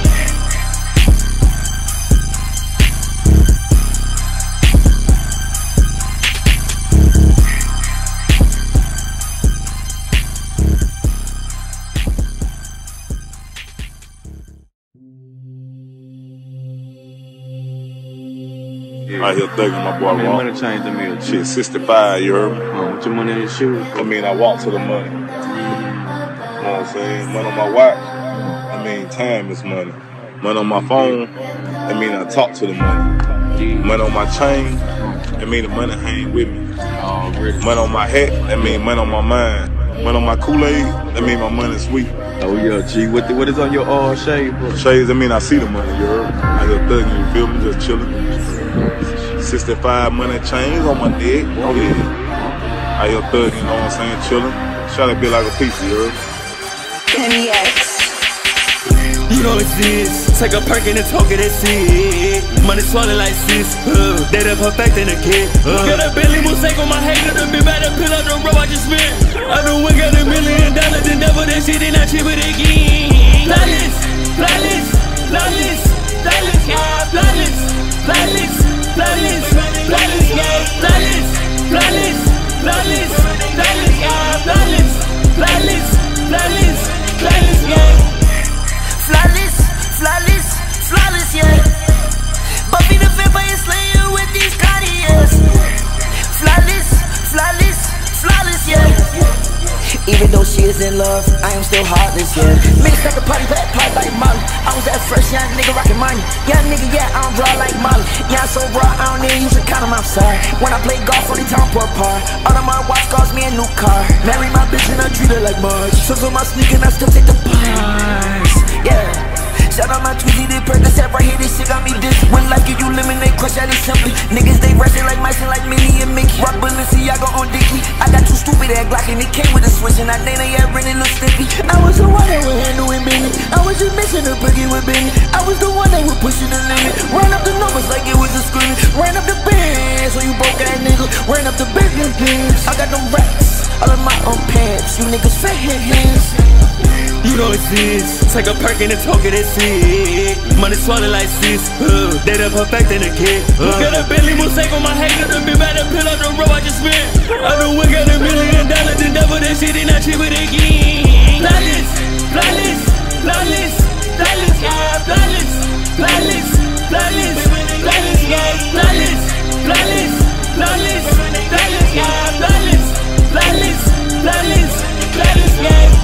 Out here thugging my boy Man, Raw. money change the meal. Shit, sixty-five, you heard me? Uh, with your money in your shoes. I mean, I walk to the money. You know what I'm saying? Money on my watch. I mean, time is money. Money on my phone. I mean, I talk to the money. Money on my chain. I mean, the money hang with me. Already. Money on my hat. I mean, money on my mind. Money on my Kool-Aid. I mean, my money sweet. Oh yeah, G. What the, what is on your all shade, bro? Shades, I mean, I see the money, you heard? I just thugging, you feel me? Just chillin'. sixty-five money chains on my neck. Oh yeah. Out here thugging, you know what I'm saying? Chillin'. Try to be like a piece, you heard? Kenny X. You know it's this. Take a perk and talk it, that's it. Money swallowed like sis. Uh, they done perfecting a kid. Uh. Got a Bentley mosaic on my hater. The big bad pill out the road I just spent. I done win, got a million dollars. And double that shit and I chip it again. Flawless, flawless, flawless, flawless, yeah. Flawless, flawless, flawless, flawless, yeah. Flawless, flawless, flawless, flawless, yeah. Flawless, flawless, flawless, flawless, yeah. Flawless, flawless, flawless, yeah. Buffy the Vampire Slayer with these Cartiers. Flawless, flawless, flawless, yeah. Even though she is in love, I am still heartless, yeah. Mixed up the party, back part like Molly. I was that fresh young nigga rockin' money. Young nigga, yeah, I'm raw like Molly. Yeah, I'm so raw, I don't need use a condom outside. When I play golf, only time for a par. All of my watch cost me a new car. Marry my bitch and I treat her like Marge. So on my sneaker and I still take the bars. Yeah, shout out my Tweezy, they Percocet right here, this shit got me this. When life give you lemonade, crush out it simply. Niggas, they rushing like mice and like Minnie and Mickey. Rock Balenciaga on Dickie. I got two stupid ass Glock and it came with a switch. And I think they had really look sticky. I was the one that would handle it, Benny. I was just missing a boogie with Benny. I was the one that would push it the limit. Run up the numbers like it was a screaming. Ran up the bands, so you broke ass nigga. Ran up the business bands. I got them racks, all of my own pants. You niggas fat hands. You know it's this. Take a perk and talk it, that's it. Money swallowed like sis. Uh, they done perfecting a kid. Uh. Got a Bentley mosaic on my hater. The big bad pill out the road I just spent. I done win, got a million dollars. And double that shit and I chip it again. Flawless, flawless, flawless, flawless, yeah. Flawless, flawless, flawless, flawless, yeah. Flawless, flawless, flawless, flawless, yeah. Flawless, flawless, flawless, flawless, yeah.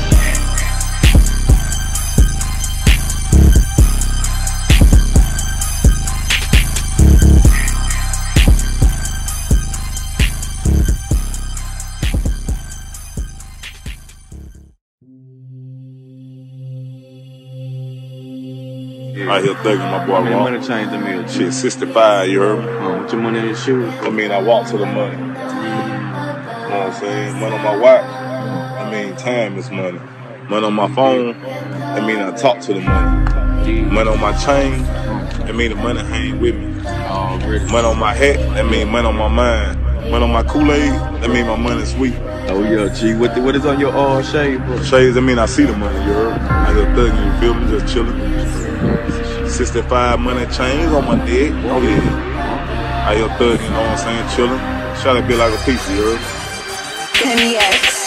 Out here thugging, my boy. How many Walk. money chains them is? Shit, sixty-five, you heard me? Uh, what your money in your shoes? I mean, I walk to the money. You know what I'm saying? Money on my watch. I mean, time is money. Money on my phone. I mean, I talk to the money. Money on my chain. I mean, the money hang with me. Already. Money on my hat. I mean, money on my mind. Money on my Kool-Aid. I mean, my money sweet. Oh yeah, G. What the, what is on your all uh, shade, bro? Shades, I mean, I see the money, you heard? I just thugging, you feel me? Just chillin'. sixty-five money chains on my neck. Oh yeah. Out here thugging, you know what I'm saying? Chillin'. Try to be like a piece, you heard? Kenny X.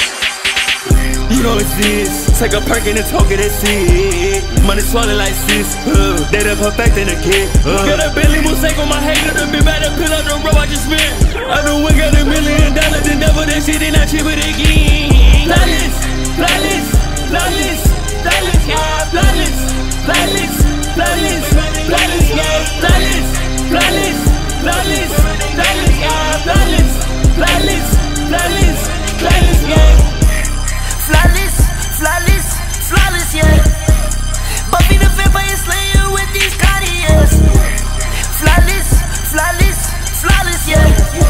You know it's this. Take a perk and talk it, that's it. Money swallowed like sis. Uh, they done perfecting a kid. Uh. Got a Bentley mosaic on my hater. The big bad pill out the road I just spent. I done win, got a million dollars. And double that shit and I chip it again. Flawless, flawless, flawless, flawless, yeah. Flawless, flawless, flawless, flawless, yeah. Flawless, flawless, flawless, flawless, yeah. Flawless, flawless, flawless, flawless, yeah. Flawless, flawless, flawless, yeah. Buffy the Vampire Slayer with these Cartiers. Flawless, flawless, flawless, yeah.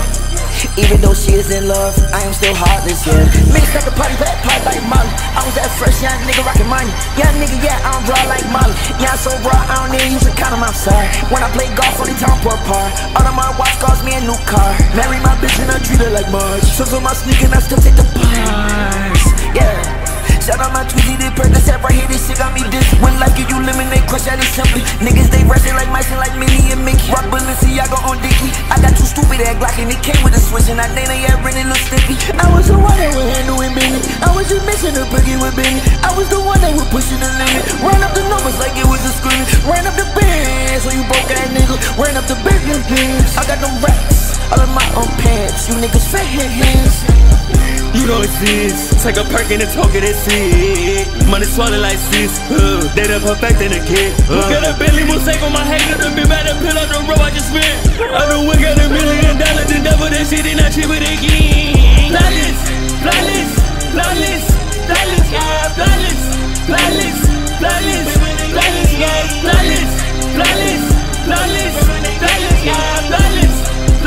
Even though she is in love, I am still heartless, yeah. Mixed up the party, back part like Molly. I was that fresh young nigga rockin' money. Young nigga, yeah, I'm raw like Molly. Yeah, I'm so raw, I don't need use a condom outside. When I play golf, only time for a par. All of my watch cost me a new car. Marry my bitch and I treat her like Marge. So on my sneaker and I still take the bars. Yeah, shout out my Tweezy, they Percocet right here, this shit got me this. When life give you lemonade, crush out it simply. Niggas, they rushing like mice and like Minnie and Mickey. Rock Balenciaga on Dickie. I got two stupid ass Glock and it came with a switch. And I think they had really look sticky. I was the one that would handle it, Benny. I was just missing a boogie with Benny. I was the one that would push it the limit. Run up the numbers like it was a screaming. Ran up the bands, so you broke ass nigga. Ran up the business bands. I got them racks, all of my own pants. You niggas fat hands. You know it's this. Take a perk and talk it, that's it. Money swallowed like sis. Uh, they done perfecting a kid. Uh. Got a Bentley mosaic on my hater. The big bad pill out the road I just spent. I done win, got a million dollars. And double that shit and I chip it again. Flawless, flawless, flawless, flawless, yeah. Flawless, flawless, flawless, flawless, yeah. Flawless, flawless, flawless, flawless, yeah. Flawless,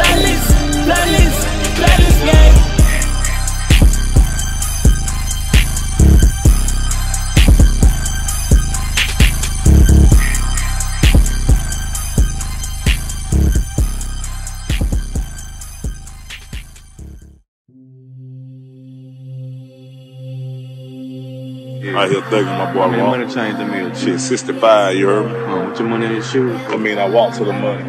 Yeah. Out here thugging my boy I mean, Rock. money changed the meal. Shit, sixty-five, you heard me? Uh, with your money in your shoes. I mean, I walk to the money. You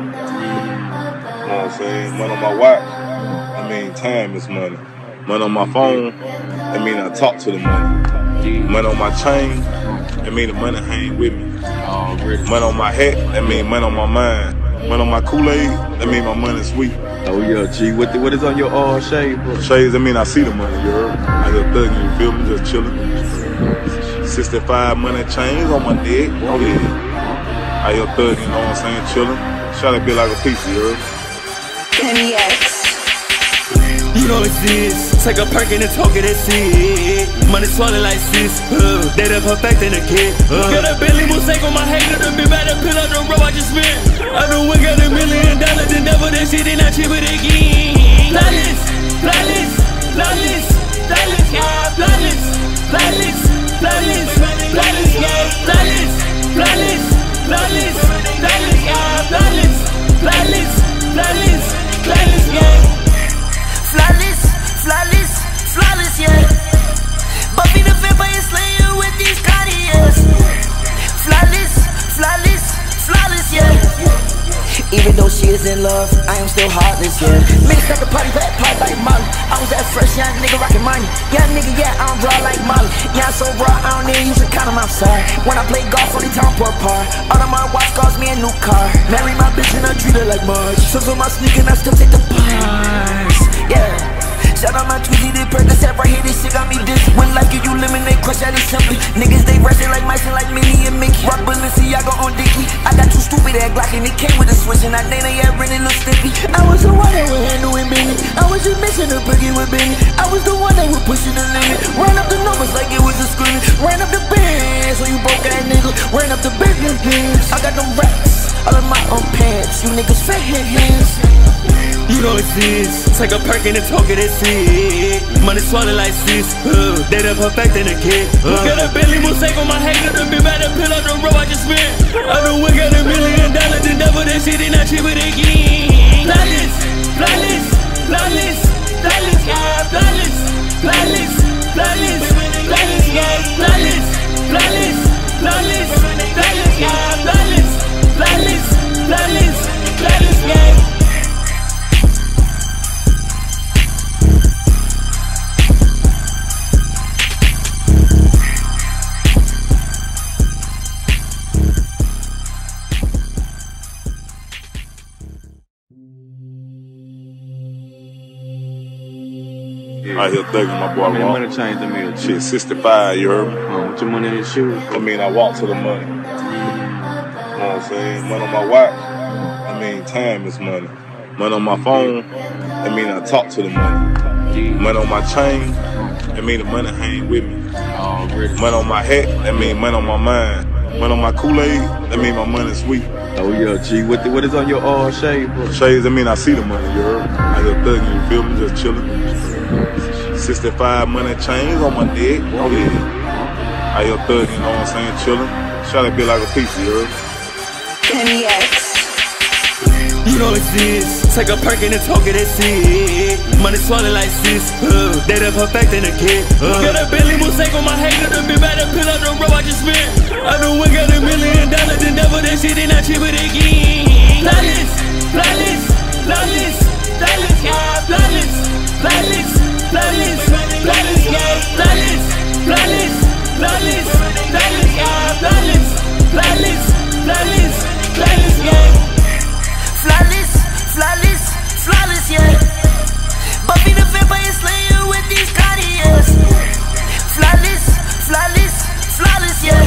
know what I'm saying? Money on my watch. I mean, time is money. Money on my phone. I mean, I talk to the money. Money on my chain. I mean, the money hang with me. Already. Money on my hat. I mean, money on my mind. Money on my Kool-Aid. I mean, my money sweet. Oh yeah, G. What the, what is on your all shade, bro? Shades, I mean, I see the money, you heard? Out here thugging, you feel me? Just chillin'. sixty-five money chains on my neck. Oh yeah. Out here thugging, you know what I'm saying? Chillin'. Try to be like a piece, you heard? Kenny X. You know it's this. Take a perk and talk it, that's it. Money swallowed like sis. Uh, they done perfecting the kid. Uh. Got a Bentley Mosaic on my hater. Done been back to pill up the road I just spent. I done went got a million dollars and never that shit and I chip it again. Flawless, flawless, flawless, flawless, yeah, flawless, flawless, flawless, flawless, yeah, flawless, flawless, flawless, flawless, yeah, flawless, flawless, flawless, flawless, yeah. Flawless, flawless, flawless, yeah. Buffy the Vampire Slayer with these Cartiers. Flawless, flawless, flawless, yeah. Even though she is in love, I am still heartless, yeah. Mixed up the party, back party like Molly. I was that fresh young nigga rockin' money. Yeah, nigga, yeah, I'm raw like Molly. Yeah, I'm so raw, I don't need use a condom outside. When I play golf, only time for a par. All of my watch cost me a new car. Marry my bitch and I treat her like Marge. So on my sneaker and I still take the bars. Yeah. Shout out my Tweezy, they Percocet right here, this shit got me dizzy. When life give you lemonade, crush out it simply. Niggas, they resting like mice and like Minnie and Mickey. Rock Balenciaga on Dickie. I got two stupid ass Glock and it came with a switch. And I named it, yeah, really look sticky. I was the one that was handling Benny. I was just missing a boogie with Benny. I was the one that was pushing the limit. Ran up the numbers like it was a screaming. Ran up the bands, so you broke ass nigga. Ran up the business bands. I got them racks, all of my own pants. You niggas fake hands. You know it's this. Take a perk and talk it, that's it. Money swallowed like sis. Uh, they done perfecting the kid. Uh. Got a Bentley Mosaic on my hater. Done been back to pill up the road I just spent. I done went got a million dollars and never that shit and I chip it again. Flawless, flawless, flawless, flawless, yeah, flawless, flawless, flawless, flawless, yeah, flawless, flawless, flawless, flawless, yeah, flawless, flawless, flawless, flawless, yeah. Out here thugging my boy I mean, Rock. money changed the meal. Shit, sixty-five, you heard me? Uh, with your money in your shoes. I mean, I walk to the money. You know what I'm saying? Money on my watch. I mean, time is money. Money on my phone. I mean, I talk to the money. Money on my chain. I mean, the money hang with me. Already. Money on my hat. I mean, money on my mind. Money on my Kool-Aid. I mean, my money sweet. Oh yeah, G. What the, what is on your all shade, bro? Shades, I mean, I see the money, you heard? Out here thugging, you feel me? Just chillin'. sixty-five money chains on my neck. Oh yeah. Out here thugging, you know what I'm saying? Chillin'. Try to be like a piece, you heard? Kenny X. You know it's this. Take a perk and talk it, that's it. Money swallowed like sis. Uh, they done perfecting the kid. Uh. Got a Bentley Mosaic on my hater. Done been back to pill up the road I just spent. I done went got a million dollars and never that shit and I chip it again. Flawless, flawless, flawless, flawless, yeah, flawless, flawless, flawless, flawless, yeah, flawless, flawless, flawless, flawless, yeah, flawless, flawless, flawless, flawless, yeah. Flawless, flawless, flawless, yeah. Buffy the Vampire Slayer with these Cartiers. Flawless, flawless, flawless, yeah.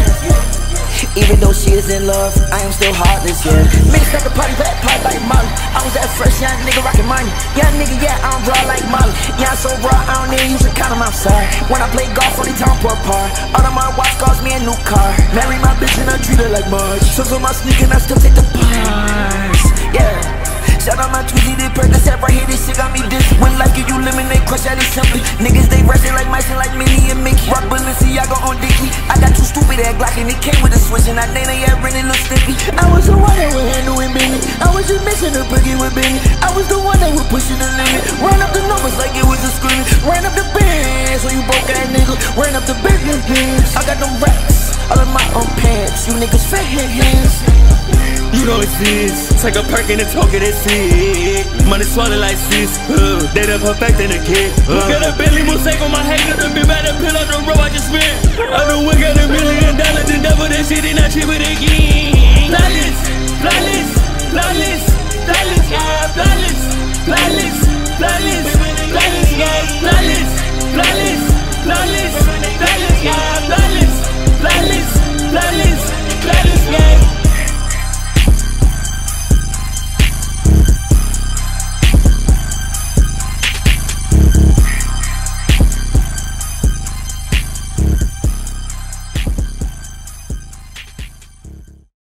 Even though she is in love, I am still heartless, yeah. Mixed up the party, back party like Molly. I was that fresh young nigga rockin' money. Yeah, nigga, yeah, I'm raw like Molly. Yeah, I'm so raw, I don't need use a condom outside. When I play golf, only time for a par. All of my watch cost me a new car. Marry my bitch and I treat her like Marge. So on my sneaker and I still take the bars. Yeah. Shout out my Tweezy, they Percocet right here, this shit got me dizzy. When life give you lemonade, crush out it simply. Niggas, they resting like mice and like Minnie and Mickey. Rock Balenciaga on Dickie. I got two stupid ass Glock and it came with a switch. And I named it, yeah, really look sticky. I was the one that was handling Benny. I was just missing a boogie with Benny. I was the one that was pushing the limit. Ran up the numbers like it was a screaming. Ran up the bands. ass when you broke ass nigga. Ran up the business bands. I got them racks all in my own pants. You niggas fake hands. You know it's this. Take a perk and talk it, that's it. Money swallowed like sis. Uh, they done perfecting a kid. Uh. Got a Bentley Mosaic on my hanger. The big bad pill on the road I just spent. I know we got a million dollars and double that shit and I trip it again.